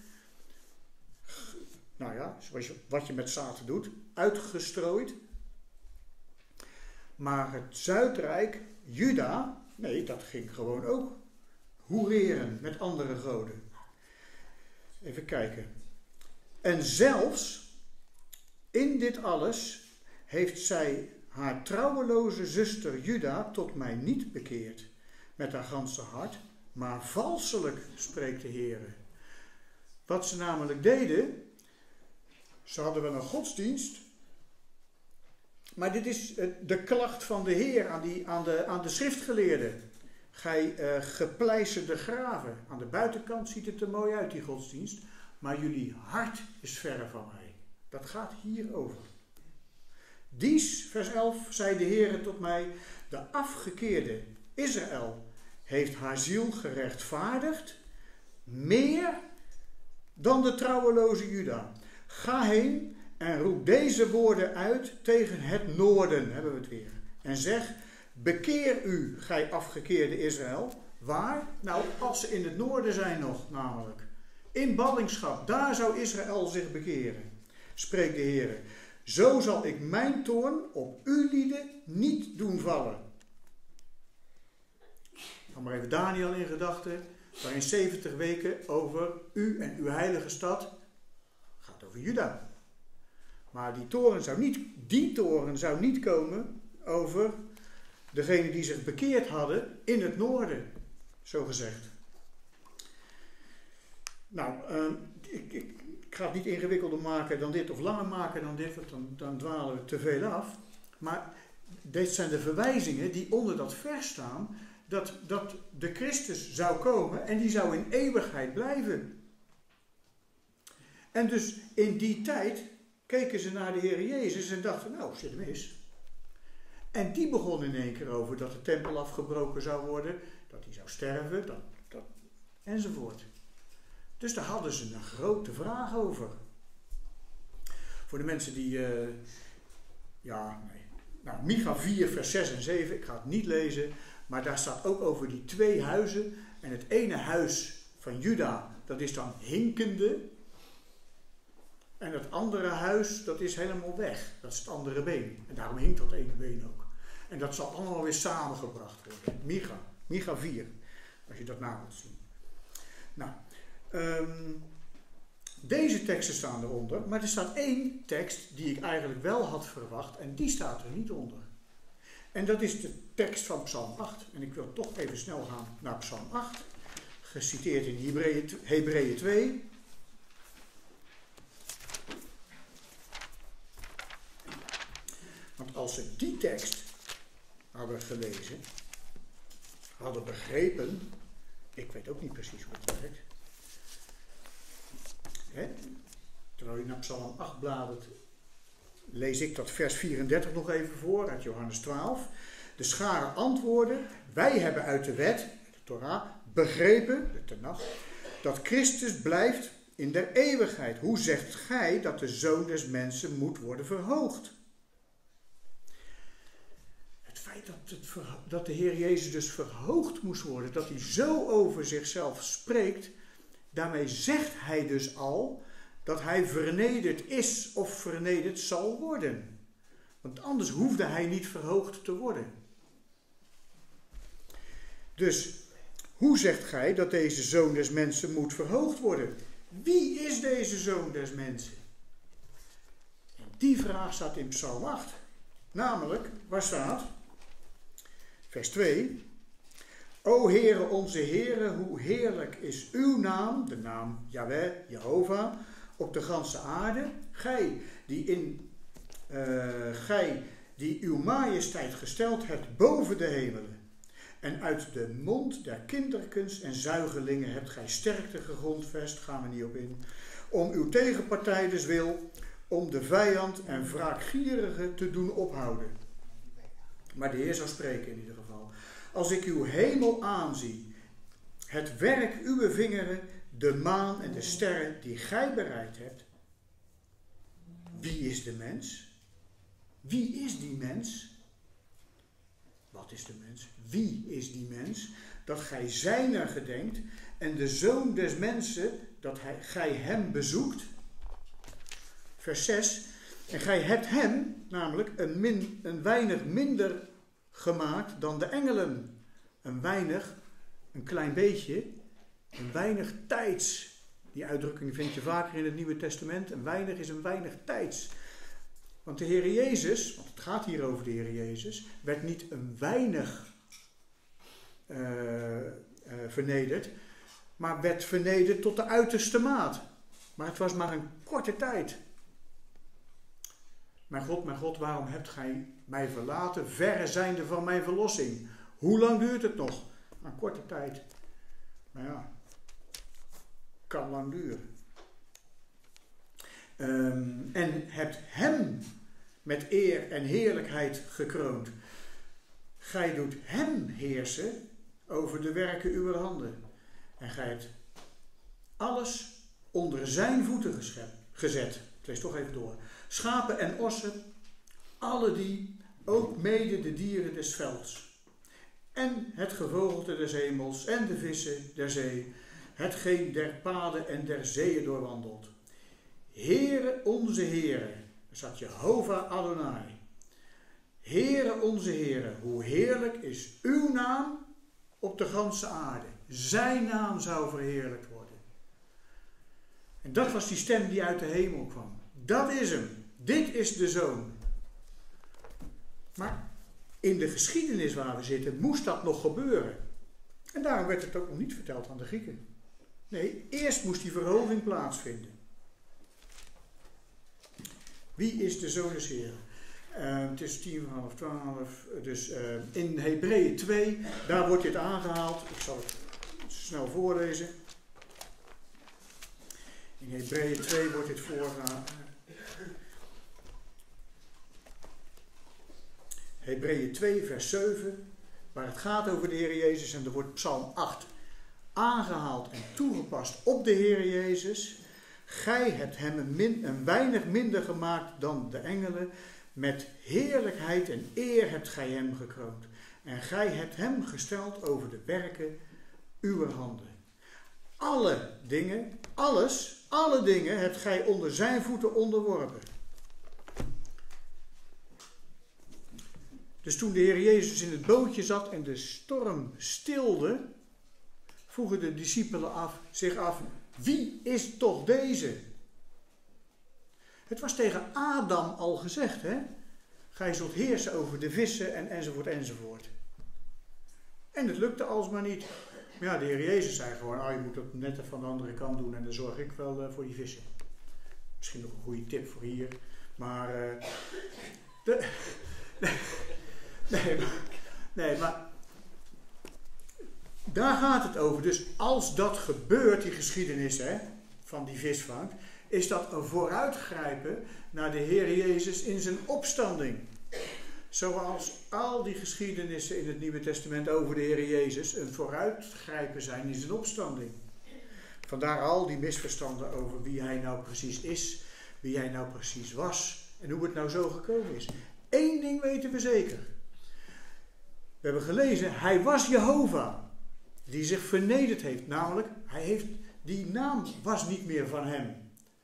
Nou ja, wat je met zaad doet, uitgestrooid. Maar het Zuidrijk, Juda, nee, dat ging gewoon ook hoereren met andere goden. Even kijken. En zelfs in dit alles heeft zij haar trouweloze zuster Juda tot mij niet bekeerd met haar ganse hart, maar valselijk, spreekt de Heere. Wat ze namelijk deden, ze hadden wel een godsdienst, Maar dit is de klacht van de Heer aan de schriftgeleerden. Gij gepleisterde graven. Aan de buitenkant ziet het er mooi uit, die godsdienst. Maar jullie hart is verre van mij. Dat gaat hierover. Dies, vers 11, zei de Heer tot mij, de afgekeerde Israël heeft haar ziel gerechtvaardigd, meer dan de trouweloze Juda. Ga heen en roep deze woorden uit tegen het noorden, hebben we het weer. En zeg, bekeer u, gij afgekeerde Israël. Waar? Nou, als ze in het noorden zijn nog, namelijk. In ballingschap, daar zou Israël zich bekeren, spreekt de Heer. Zo zal ik mijn toorn op uw lieden niet doen vallen. Dan maar even Daniel in gedachten, waarin 70 weken over u en uw heilige stad gaat over Juda. Maar die toren zou niet komen over degenen die zich bekeerd hadden in het noorden, zo gezegd. Nou, ik ga het niet ingewikkelder maken dan dit, of langer maken dan dit, want dan dwalen we te veel af. Maar dit zijn de verwijzingen die onder dat vers staan, dat de Christus zou komen en die zou in eeuwigheid blijven. En dus in die tijd keken ze naar de Heer Jezus en dachten, nou, zit hem mis. En die begon in één keer over dat de tempel afgebroken zou worden, dat hij zou sterven, enzovoort. Dus daar hadden ze een grote vraag over. Voor de mensen die, Micha 4 vers 6 en 7, ik ga het niet lezen, maar daar staat ook over die 2 huizen. En het ene huis van Juda, dat is dan hinkende. En het andere huis, dat is helemaal weg. Dat is het andere been. En daarom hinkt dat ene been ook. En dat zal allemaal weer samengebracht worden. Micha 4, als je dat na wilt zien. Nou, deze teksten staan eronder, maar er staat 1 tekst die ik eigenlijk wel had verwacht en die staat er niet onder. En dat is de tekst van Psalm 8. En ik wil toch even snel gaan naar Psalm 8, geciteerd in Hebreeën 2. Want als ze die tekst hadden gelezen, hadden begrepen, ik weet ook niet precies hoe het werkt. Terwijl je naar Psalm 8 bladert, lees ik dat vers 34 nog even voor, uit Johannes 12. De scharen antwoorden, wij hebben uit de wet, de Torah, begrepen, de Tenach, dat Christus blijft in der eeuwigheid. Hoe zegt gij dat de Zoon des Mensen moet worden verhoogd? Het feit dat de Heer Jezus dus verhoogd moest worden, dat hij zo over zichzelf spreekt, daarmee zegt hij dus al dat hij vernederd is of vernederd zal worden. Want anders hoefde hij niet verhoogd te worden. Dus, hoe zegt gij dat deze Zoon des Mensen moet verhoogd worden? Wie is deze Zoon des Mensen? En die vraag staat in Psalm 8. Namelijk, waar staat? Vers 2. O Heere, onze Heere, hoe heerlijk is uw naam, de naam Yahweh, Jehovah, op de ganse aarde. Gij die uw majesteit gesteld hebt boven de hemelen. En uit de mond der kinderkens en zuigelingen hebt gij sterkte gegrondvest, gaan we niet op in, om uw tegenpartij dus wil, om de vijand en wraakgierige te doen ophouden. Maar de Heer zou spreken in ieder geval. Als ik uw hemel aanzie, het werk uw vingeren, de maan en de sterren die gij bereid hebt. Wie is de mens? Wie is die mens? Wat is de mens? Wie is die mens? Dat gij zijner gedenkt en de Zoon des Mensen, dat gij hem bezoekt. Vers 6. En gij hebt hem, namelijk een weinig minder gemaakt dan de engelen. Een klein beetje, een weinig tijds. Die uitdrukking vind je vaker in het Nieuwe Testament. Een weinig is een weinig tijds. Want de Heer Jezus, want het gaat hier over de Heer Jezus, werd niet een weinig vernederd, maar werd vernederd tot de uiterste maat. Maar het was maar een korte tijd. mijn God, waarom hebt gij mij verlaten, verre zijnde van mijn verlossing? Hoe lang duurt het nog? Een korte tijd. Maar ja, kan lang duren. En hebt hem met eer en heerlijkheid gekroond. Gij doet hem heersen over de werken uw handen. En gij hebt alles onder zijn voeten gezet. Ik lees toch even door. Schapen en ossen, alle die, ook mede de dieren des velds. En het gevogelte des hemels en de vissen der zee, hetgeen der paden en der zeeën doorwandelt. Heere onze Heere, er staat Jehovah Adonai. Heere onze Heere, hoe heerlijk is uw naam op de ganse aarde. Zijn naam zou verheerlijkt worden. En dat was die stem die uit de hemel kwam. Dat is hem. Dit is de Zoon. Maar in de geschiedenis waar we zitten, moest dat nog gebeuren. En daarom werd het ook nog niet verteld aan de Grieken. Nee, eerst moest die verhoging plaatsvinden. Wie is de Zoon des Heren? Het is 11:30. Dus in Hebreeën 2, daar wordt dit aangehaald. Ik zal het snel voorlezen. In Hebreeën 2 wordt dit voorgehaald. Hebreeën 2 vers 7, waar het gaat over de Heer Jezus. En er wordt Psalm 8 aangehaald en toegepast op de Heer Jezus. Gij hebt hem een weinig minder gemaakt dan de engelen. Met heerlijkheid en eer hebt gij hem gekroond. En gij hebt hem gesteld over de werken uwer handen. Alle dingen, alle dingen hebt gij onder zijn voeten onderworpen. Dus toen de Heer Jezus in het bootje zat en de storm stilde, vroegen de discipelen zich af, wie is toch deze? Het was tegen Adam al gezegd, hè? Gij zult heersen over de vissen en enzovoort enzovoort. En het lukte alsmaar niet. Maar ja, de Heer Jezus zei gewoon, je moet het net van de andere kant doen en dan zorg ik wel voor die vissen. Misschien nog een goede tip voor hier. Maar, nee, maar daar gaat het over. Dus als dat gebeurt, die geschiedenis van die visvangst, is dat een vooruitgrijpen naar de Heer Jezus in zijn opstanding. Zoals al die geschiedenissen in het Nieuwe Testament over de Heer Jezus een vooruitgrijpen zijn in zijn opstanding. Vandaar al die misverstanden over wie hij nou precies is, wie hij nou precies was en hoe het nou zo gekomen is. Eén ding weten we zeker. We hebben gelezen, hij was Jehovah, die zich vernederd heeft. Namelijk, die naam was niet meer van hem.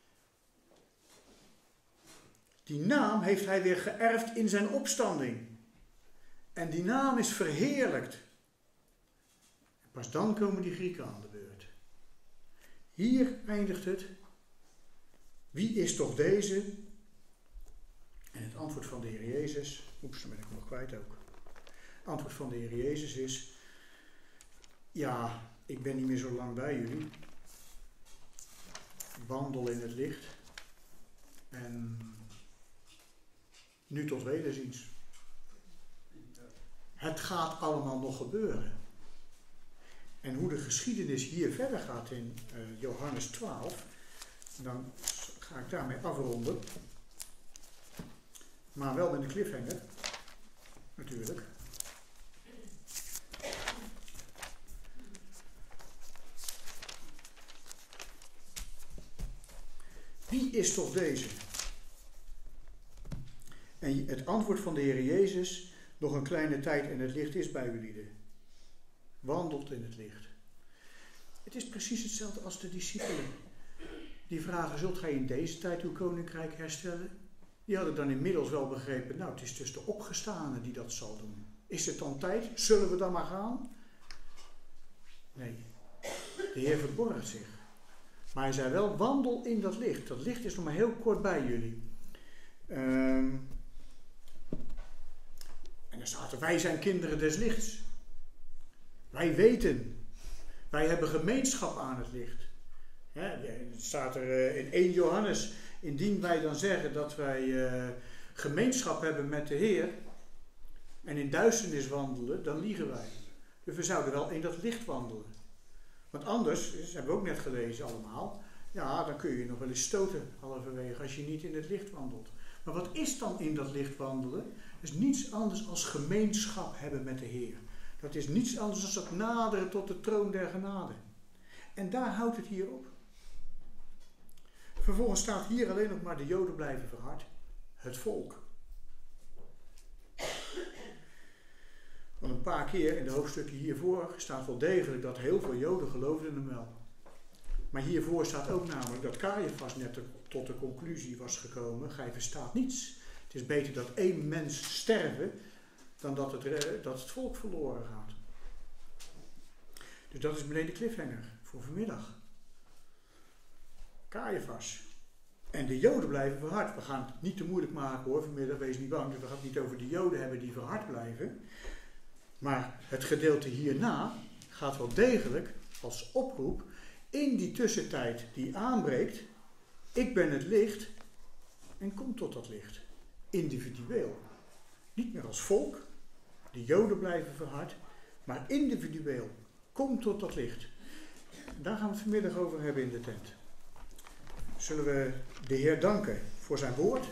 Die naam heeft hij weer geërfd in zijn opstanding. En die naam is verheerlijkt. Pas dan komen die Grieken aan de beurt. Hier eindigt het. Wie is toch deze? En het antwoord van de Heer Jezus. Oeps, dan ben ik hem nog kwijt ook. Het antwoord van de Heer Jezus is. Ja, ik ben niet meer zo lang bij jullie. Wandel in het licht. En nu tot wederziens. Het gaat allemaal nog gebeuren. En hoe de geschiedenis hier verder gaat in Johannes 12, dan ga ik daarmee afronden. Maar wel met een cliffhanger, natuurlijk. Wie is toch deze? En het antwoord van de Heer Jezus, nog een kleine tijd en het licht is bij jullie. Wandelt in het licht. Het is precies hetzelfde als de discipelen. Die vragen, zult gij in deze tijd uw koninkrijk herstellen? Die hadden dan inmiddels wel begrepen, nou het is dus de opgestane die dat zal doen. Is het dan tijd? Zullen we dan maar gaan? Nee, de Heer verborgt zich. Maar hij zei wel, wandel in dat licht. Dat licht is nog maar heel kort bij jullie. En dan staat er, wij zijn kinderen des lichts. Wij weten. Wij hebben gemeenschap aan het licht. Het staat er in 1 Johannes. Indien wij dan zeggen dat wij gemeenschap hebben met de Heer en in duisternis wandelen, dan liegen wij. Dus we zouden wel in dat licht wandelen. Want anders, dat hebben we ook net gelezen allemaal, ja, dan kun je nog wel eens stoten halverwege als je niet in het licht wandelt. Maar wat is dan in dat licht wandelen? Dat is niets anders als gemeenschap hebben met de Heer. Dat is niets anders dan het naderen tot de troon der genade. En daar houdt het hier op. Vervolgens staat hier alleen nog maar de Joden blijven verhard. Het volk. Want een paar keer in de hoofdstukken hiervoor staat wel degelijk dat heel veel Joden geloofden hem wel. Maar hiervoor staat ook namelijk dat Caiaphas net tot de conclusie was gekomen. Gij verstaat niets. Het is beter dat één mens sterven dan dat het volk verloren gaat. Dus dat is meteen de cliffhanger voor vanmiddag. Caiaphas. En de Joden blijven verhard. We gaan het niet te moeilijk maken hoor vanmiddag, wees niet bang. Dus we gaan het niet over de Joden hebben die verhard blijven. Maar het gedeelte hierna gaat wel degelijk als oproep in die tussentijd die aanbreekt. Ik ben het licht en kom tot dat licht. Individueel. Niet meer als volk. De Joden blijven verhard. Maar individueel. Kom tot dat licht. Daar gaan we het vanmiddag over hebben in de tent. Zullen we de Heer danken voor zijn woord.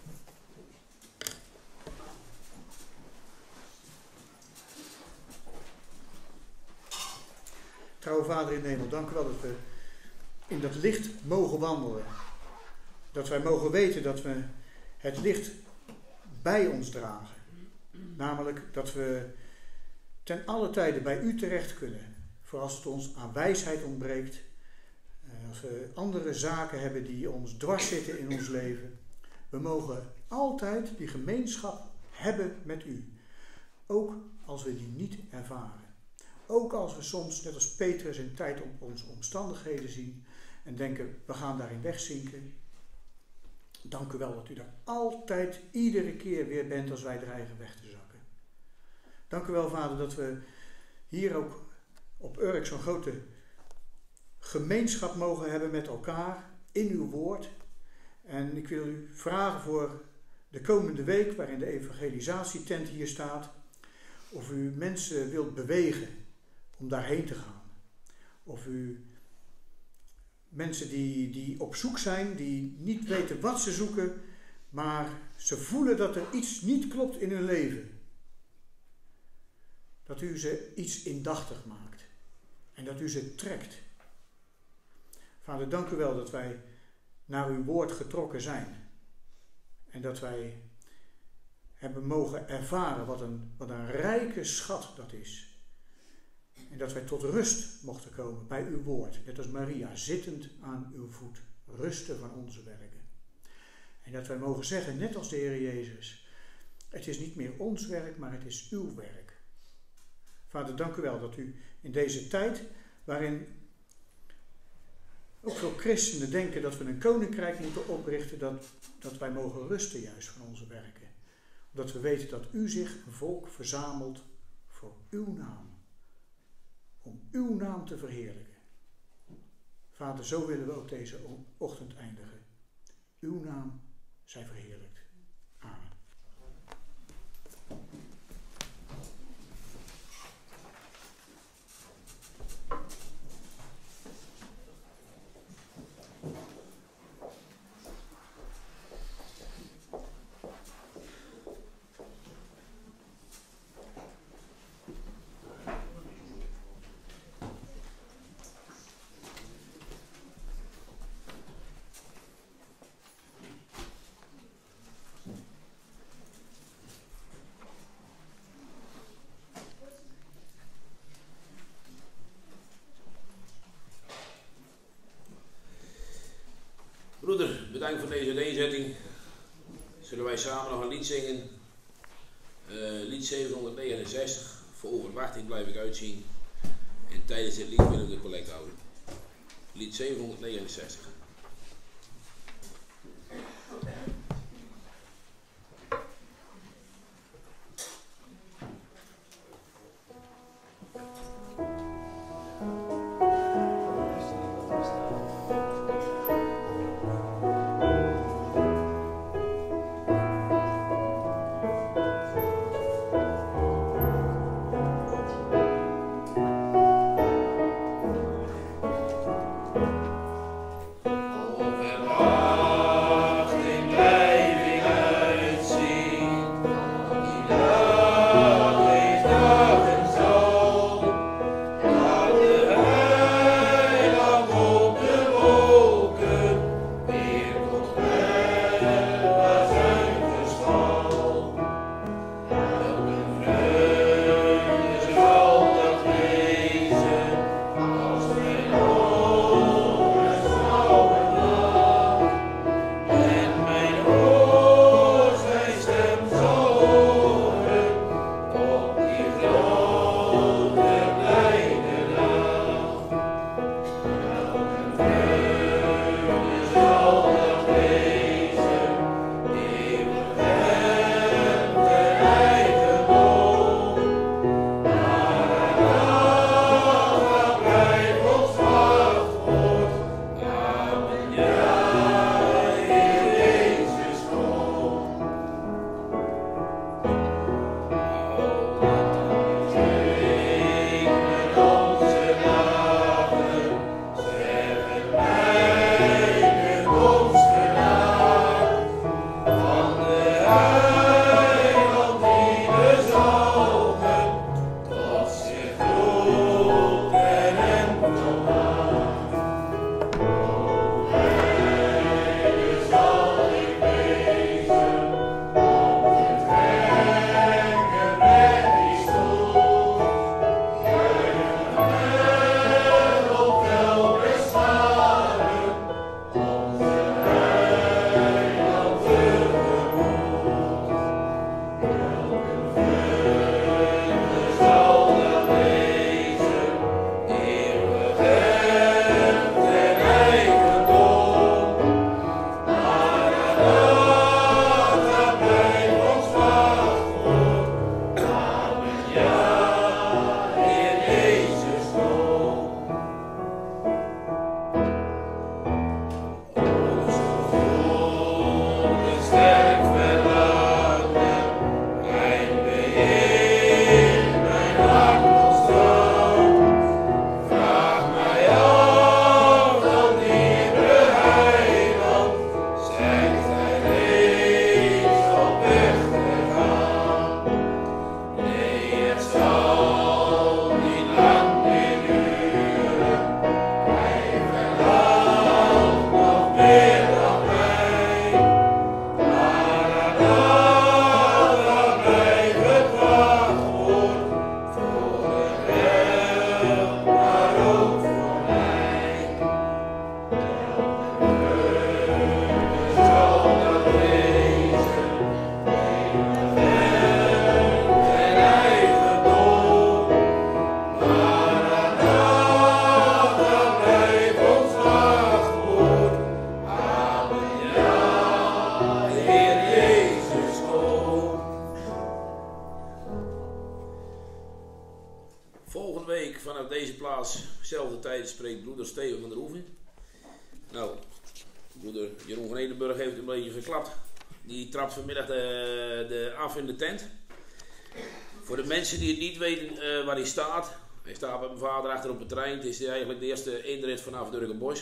Trouwe Vader in de hemel, dank u wel dat we in dat licht mogen wandelen. Dat wij mogen weten dat we het licht bij ons dragen. Namelijk dat we ten alle tijde bij u terecht kunnen. Voor als het ons aan wijsheid ontbreekt. Als we andere zaken hebben die ons dwars zitten in ons leven. We mogen altijd die gemeenschap hebben met u. Ook als we die niet ervaren. Ook als we soms, net als Petrus, in tijd op onze omstandigheden zien. En denken, we gaan daarin wegzinken. Dank u wel dat u daar altijd, iedere keer weer bent als wij dreigen weg te zakken. Dank u wel, Vader, dat we hier ook op Urk zo'n grote gemeenschap mogen hebben met elkaar in uw woord. En ik wil u vragen voor de komende week, waarin de evangelisatietent hier staat, of u mensen wilt bewegen om daarheen te gaan. Of u mensen die op zoek zijn, die niet weten wat ze zoeken, maar ze voelen dat er iets niet klopt in hun leven. Dat u ze iets indachtig maakt. En dat u ze trekt. Vader, dank u wel dat wij naar uw woord getrokken zijn. En dat wij hebben mogen ervaren wat een rijke schat dat is. En dat wij tot rust mochten komen bij uw woord. Net als Maria, zittend aan uw voet. Rusten van onze werken. En dat wij mogen zeggen, net als de Heer Jezus. Het is niet meer ons werk, maar het is uw werk. Vader, dank u wel dat u in deze tijd, waarin ook veel christenen denken dat we een koninkrijk moeten oprichten, dat wij mogen rusten juist van onze werken. Omdat we weten dat u zich een volk verzamelt voor uw naam. Om uw naam te verheerlijken. Vader, zo willen we ook deze ochtend eindigen. Uw naam zij verheerlijkt. Amen. Broeder, bedankt voor deze uiteenzetting. Zullen wij samen nog een lied zingen? Lied 769. Voor overwachting blijf ik uitzien. En tijdens dit lied willen we de collect houden. Lied 769. Zelfde tijd spreekt broeder Steven van der Hoeven. Nou, broeder Jeroen van Edenburg heeft een beetje verklapt. Die trapt vanmiddag af in de tent. Voor de mensen die het niet weten waar hij staat. Hij staat bij mijn vader achter op het terrein. Het is eigenlijk de eerste inrit vanaf Durkenbosch.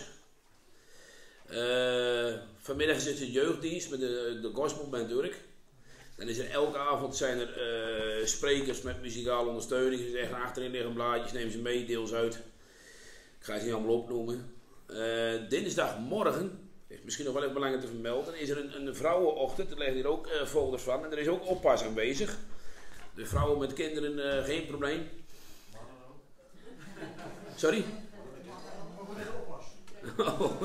Vanmiddag is het een jeugddienst met de gospelband Urk. Dan is er elke avond zijn er sprekers met muzikale ondersteuning. Ze zeggen achterin liggen blaadjes, neem ze mee, deel ze uit. Ik ga ze niet allemaal opnoemen. Dinsdagmorgen, is misschien nog wel even belangrijk te vermelden, is er een vrouwenochtend. Er liggen hier ook folders van en er is ook oppas aanwezig. De vrouwen met kinderen, geen probleem. Sorry? Oh.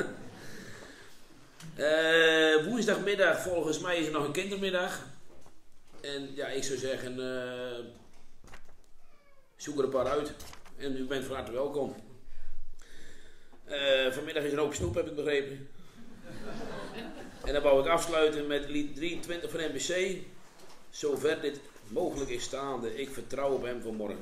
Woensdagmiddag volgens mij is er nog een kindermiddag. En ja, ik zou zeggen, zoek er een paar uit. En u bent van harte welkom. Vanmiddag is er ook snoep, heb ik begrepen. En dan wou ik afsluiten met lied 23 van NBC. Zover dit mogelijk is staande, ik vertrouw op hem vanmorgen.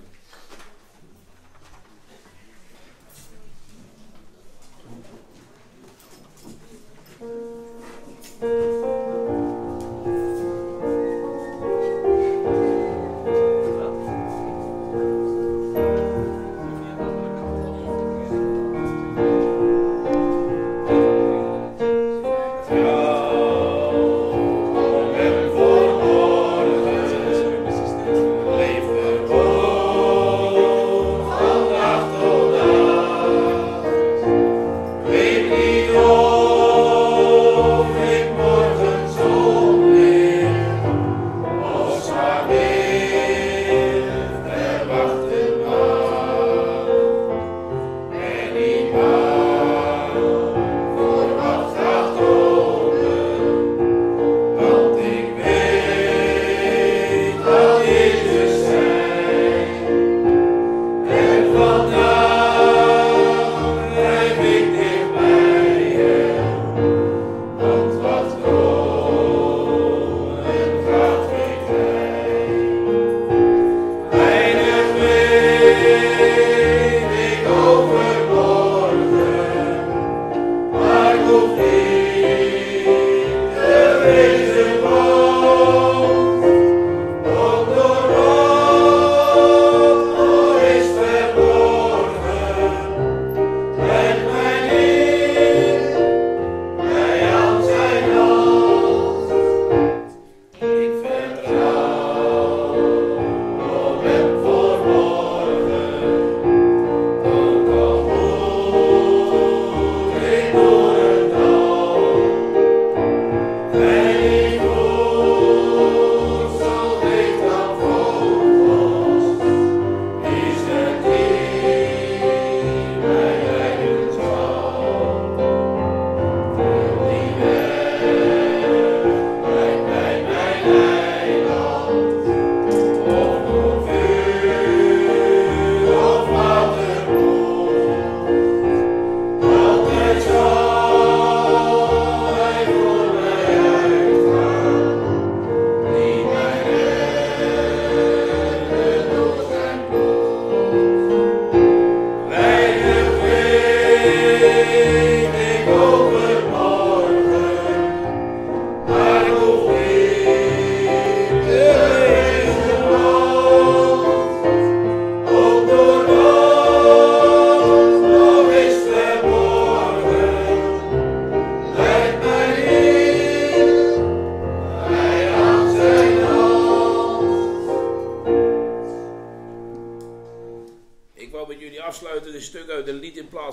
Leef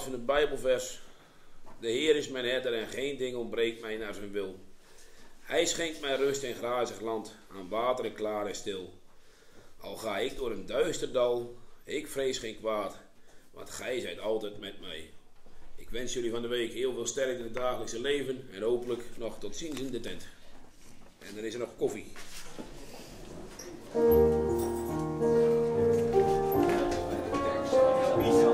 van het Bijbelvers. De Heer is mijn herder en geen ding ontbreekt mij naar zijn wil. Hij schenkt mij rust in grazig land, aan wateren klaar en stil. Al ga ik door een duister dal, ik vrees geen kwaad, want gij zijt altijd met mij. Ik wens jullie van de week heel veel sterkte in het dagelijkse leven en hopelijk nog tot ziens in de tent. En dan is er nog koffie. Bizar.